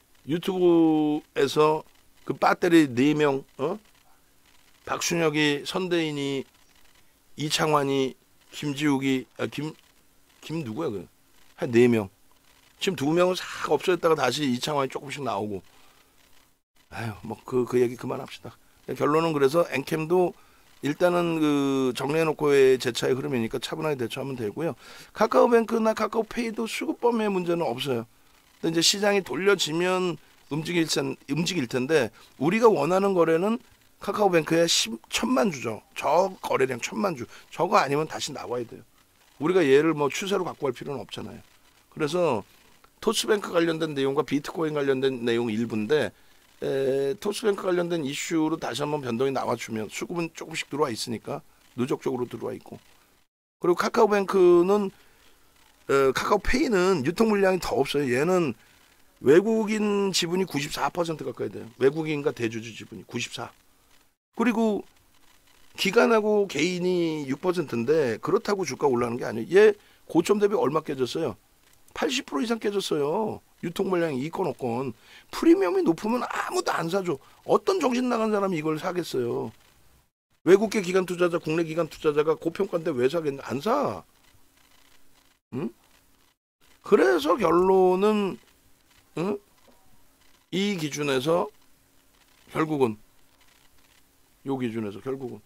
유튜브에서 그 배터리 네 명, 어? 박순혁이, 선대인이, 이창환이, 김지욱이, 아, 김, 김 누구야 그? 한 네 명. 지금 두 명은 싹 없어졌다가 다시 이창환이 조금씩 나오고. 아유, 뭐 그 그 얘기 그만합시다. 결론은 그래서 엔캠도 일단은 그 정리해놓고의 제차의 흐름이니까 차분하게 대처하면 되고요. 카카오뱅크나 카카오페이도 수급범의 문제는 없어요. 근데 이제 시장이 돌려지면 움직일, 텐, 움직일 텐데 우리가 원하는 거래는 카카오뱅크에 천만 주죠. 저 거래량 천만 주. 저거 아니면 다시 나와야 돼요. 우리가 얘를 뭐 추세로 갖고 갈 필요는 없잖아요. 그래서 토스뱅크 관련된 내용과 비트코인 관련된 내용 일부인데 에, 토스뱅크 관련된 이슈로 다시 한번 변동이 나와주면 수급은 조금씩 들어와 있으니까 누적적으로 들어와 있고 그리고 카카오뱅크는 에, 카카오페이는 유통 물량이 더 없어요. 얘는 외국인 지분이 구십사 퍼센트 가까이 돼요. 외국인과 대주주 지분이 구십사. 그리고 기관하고 개인이 육 퍼센트인데 그렇다고 주가 올라가는 게 아니에요. 얘 고점 대비 얼마 깨졌어요? 팔십 퍼센트 이상 깨졌어요. 유통 물량이 이건 없건. 프리미엄이 높으면 아무도 안 사죠. 어떤 정신 나간 사람이 이걸 사겠어요. 외국계 기관 투자자, 국내 기관 투자자가 고평가인데 왜 사겠냐? 안 사. 응? 그래서 결론은 응? 이 기준에서 결국은 요 기준에서 결국은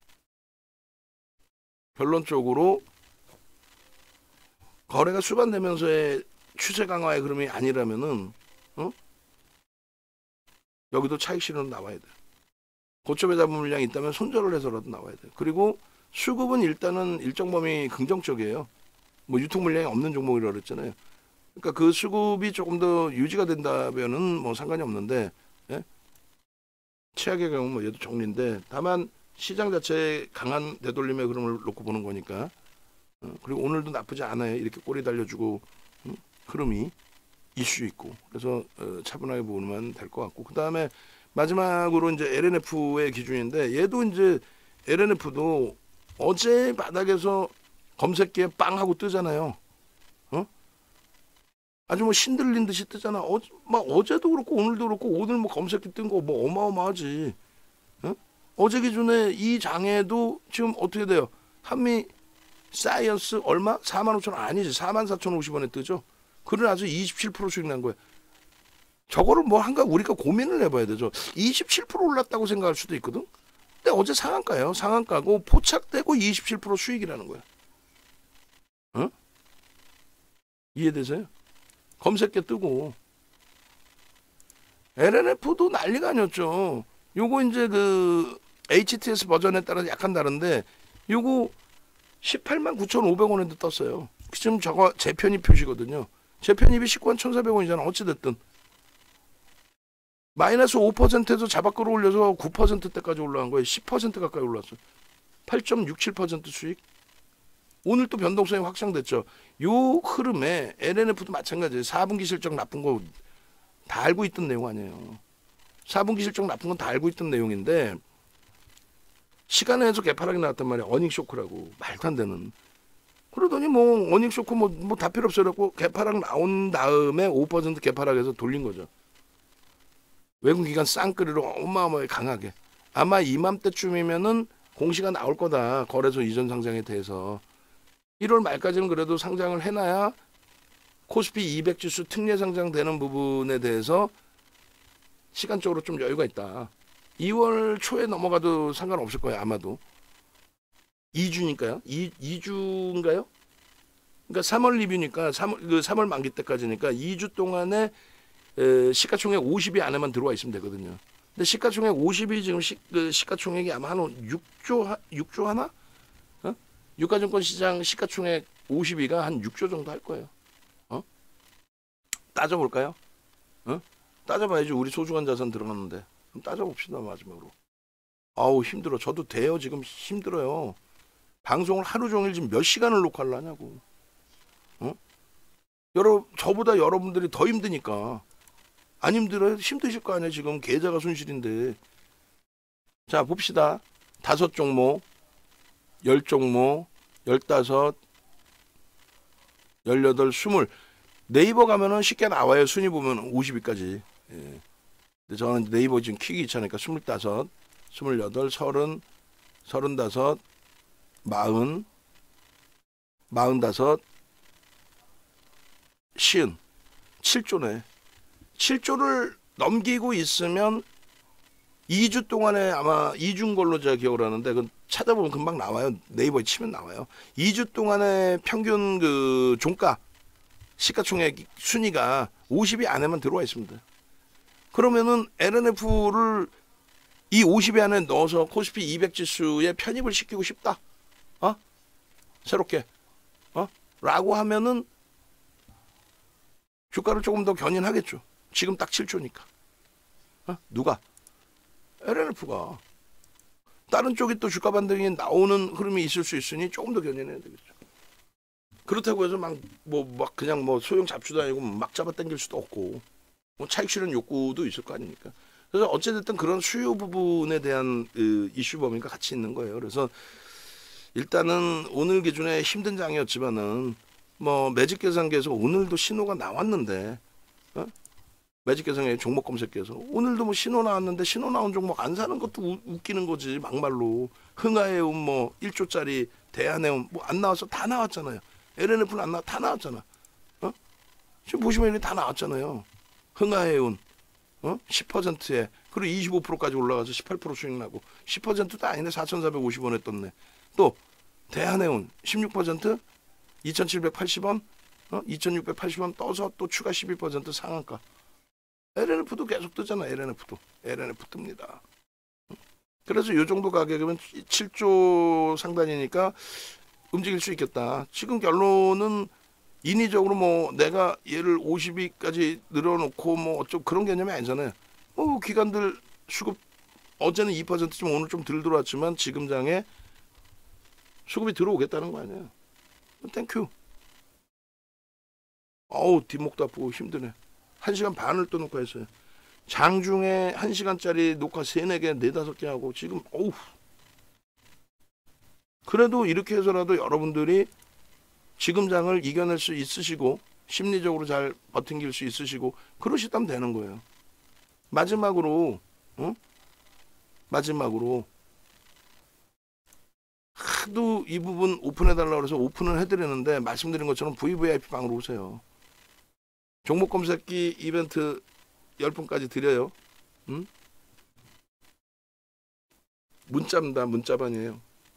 결론적으로 거래가 수반되면서의 추세 강화의 흐름이 아니라면은 어? 여기도 차익 실현은 나와야 돼. 고점에 잡은 물량이 있다면 손절을 해서라도 나와야 돼. 그리고 수급은 일단은 일정 범위 긍정적이에요. 뭐 유통 물량이 없는 종목이라고 그랬잖아요. 그러니까 그 수급이 조금 더 유지가 된다면은 뭐 상관이 없는데 예? 최악의 경우는 뭐 얘도 정리인데 다만 시장 자체의 강한 되돌림의 흐름을 놓고 보는 거니까 어, 그리고 오늘도 나쁘지 않아요. 이렇게 꼬리 달려주고 음, 흐름이 이슈 있고 그래서 어, 차분하게 보면 될 것 같고 그 다음에 마지막으로 이제 엘엔에프의 기준인데 얘도 이제 엘엔에프도 어제 바닥에서 검색기에 빵 하고 뜨잖아요. 어? 아주 뭐 신들린 듯이 뜨잖아. 어, 막 어제도 그렇고 오늘도 그렇고 오늘 뭐 검색기 뜬 거 뭐 어마어마하지. 어? 어제 기준에 이 장에도 지금 어떻게 돼요? 한미 사이언스 얼마? 사만 오천 원 아니지. 사만 사천오십 원에 뜨죠. 그걸 아주 이십칠 퍼센트 수익 난 거야. 저거를 뭐 한가 우리가 고민을 해봐야 되죠. 이십칠 퍼센트 올랐다고 생각할 수도 있거든. 근데 어제 상한가예요. 상한가고 포착되고 이십칠 퍼센트 수익이라는 거야. 어? 이해되세요? 검색계 뜨고 엘엔에프도 난리가 아니었죠. 요거 이제 그 에이치티에스 버전에 따라 약간 다른데 요거 십팔만 구천오백 원에도 떴어요. 지금 저거 재편입 표시거든요. 재편입이 십구만 천사백 원이잖아. 어찌됐든 마이너스 오 퍼센트에서 자박 끌어올려서 구 퍼센트대까지 올라간 거예요. 십 퍼센트 가까이 올랐어요. 팔 점 육칠 퍼센트 수익. 오늘 또 변동성이 확장됐죠. 요 흐름에 엘엔에프도 마찬가지예요. 사 분기 실적 나쁜 거 다 알고 있던 내용 아니에요. 사 분기 실적 나쁜 건 다 알고 있던 내용인데 시간에서 개파락이 나왔단 말이야. 어닝 쇼크라고. 말도 안 되는. 그러더니 뭐 어닝 쇼크 뭐 뭐 다 필요 없어라고 개파락 나온 다음에 오 퍼센트 개파락해서 돌린 거죠. 외국 기관 쌍끌이로 어마어마하게 강하게. 아마 이맘때쯤이면은 공시가 나올 거다. 거래소 이전 상장에 대해서. 일월 말까지는 그래도 상장을 해놔야 코스피 이백 지수 특례 상장되는 부분에 대해서 시간적으로 좀 여유가 있다. 이월 초에 넘어가도 상관없을 거예요. 아마도. 이 주니까요. 이, 이 주인가요? 그러니까 삼월 리뷰니까 삼월, 그 삼월 만기 때까지니까 이 주 동안에 에, 시가총액 오십이 안에만 들어와 있으면 되거든요. 근데 시가총액 오십이 지금 시, 그 시가총액이 아마 한 육 조, 육 조 하나? 어? 유가증권 시장 시가총액 오십이가 한 육 조 정도 할 거예요. 어? 따져볼까요? 어? 따져봐야지. 우리 소중한 자산 들어갔는데. 그럼 따져봅시다 마지막으로. 아우 힘들어. 저도 돼요. 지금 힘들어요. 방송을 하루 종일 지금 몇 시간을 녹화를 하냐고. 어? 여러 저보다 여러분들이 더 힘드니까. 안 힘들어요? 힘드실 거 아니에요. 지금 계좌가 손실인데. 자 봅시다. 다섯 종목, 열 종목, 열다섯, 열여덟, 스물. 네이버 가면은 쉽게 나와요. 순위 보면 오십 위까지. 예. 근데 저는 네이버 지금 키기 귀찮으니까 스물다섯, 스물여덟, 서른, 서른다섯, 마흔, 마흔다섯, 시은. 칠 조네. 칠 조를 넘기고 있으면 이 주 동안에 아마 이 주인 걸로 제가 기억을 하는데 그 찾아보면 금방 나와요. 네이버에 치면 나와요. 이 주 동안에 평균 그 종가 시가총액 순위가 오십 위 안에만 들어와 있습니다. 그러면은 엘엔에프를 이 오십 위 안에 넣어서 코스피 이백 지수에 편입을 시키고 싶다. 어? 새롭게. 어? 라고 하면은 주가를 조금 더 견인하겠죠. 지금 딱 칠 조니까. 어? 누가? 엘엔에프가. 다른 쪽이 또 주가 반등이 나오는 흐름이 있을 수 있으니 조금 더 견인해야 되겠죠. 그렇다고 해서 막 뭐 막 그냥 뭐 소형 잡주도 아니고 막 잡아 당길 수도 없고 뭐 차익 실현 욕구도 있을 거 아닙니까? 그래서 어찌됐든 그런 수요 부분에 대한 그 이슈 범위가 같이 있는 거예요. 그래서 일단은 오늘 기준에 힘든 장이었지만은 뭐 매직 계산기에서 오늘도 신호가 나왔는데 어? 매직 계산기 종목 검색기에서 오늘도 뭐 신호 나왔는데 신호 나온 종목 안 사는 것도 우, 웃기는 거지. 막말로 흥하해운 뭐 일 조짜리 대한해운 뭐 안 나와서 다 나왔잖아요. 엘엔에프는 안 나와 다 나왔잖아. 어? 지금 보시면 이게 다 나왔잖아요. 흥하해운 어? 십 퍼센트에 그리고 이십오 퍼센트까지 올라가서 십팔 퍼센트 수익 나고 십 퍼센트도 아니네. 사천사백오십 원에 떴네. 또 대한해운 십육 퍼센트 이천칠백팔십 원 어? 이천육백팔십 원 떠서 또 추가 십이 퍼센트 상한가. 엘엔에프도 계속 뜨잖아. 엘엔에프도 엘엔에프 뜹니다. 그래서 이 정도 가격이면 칠 조 상단이니까 움직일 수 있겠다. 지금 결론은 인위적으로 뭐 내가 얘를 오십 위까지 늘어놓고 뭐 어쩌고 그런 개념이 아니잖아요. 뭐 기관들 수급 어제는 이 퍼센트쯤 오늘 좀 덜 들어왔지만 지금 장에 수급이 들어오겠다는 거 아니에요. 땡큐. 어우 뒷목도 아프고 힘드네. 한 시간 반을 또 녹화했어요. 장중에 한 시간짜리 녹화 세네 개, 네다섯 개 하고 지금 어우. 그래도 이렇게 해서라도 여러분들이 지금 장을 이겨낼 수 있으시고 심리적으로 잘 버팅길 수 있으시고 그러시다면 되는 거예요. 마지막으로 어? 마지막으로 하도 이 부분 오픈해달라고 해서 오픈을 해드리는데 말씀드린 것처럼 브이브이아이피 방으로 오세요. 종목 검색기 이벤트 열 분까지 드려요. 응? 문자입니다. 문자반이에요.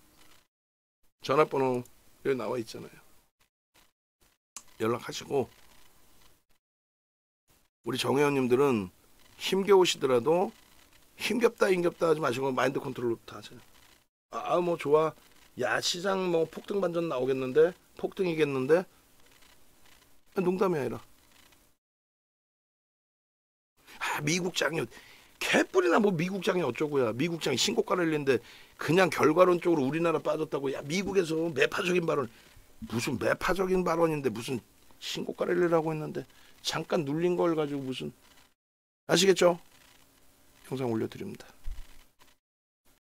전화번호 여기 나와 있잖아요. 연락하시고 우리 정회원님들은 힘겨우시더라도 힘겹다 힘겹다 하지 마시고 마인드 컨트롤부터 하세요. 아 뭐 좋아. 야 시장 뭐 폭등 반전 나오겠는데 폭등이겠는데 농담이 아니라 아 미국장이 개뿔이나 뭐 미국장이 어쩌고야. 미국장이 신고가 랠리인데 그냥 결과론적으로 우리나라 빠졌다고. 야 미국에서 매파적인 발언. 무슨 매파적인 발언인데 무슨 신고가 랠리라고 했는데 잠깐 눌린 걸 가지고 무슨. 아시겠죠? 영상 올려드립니다.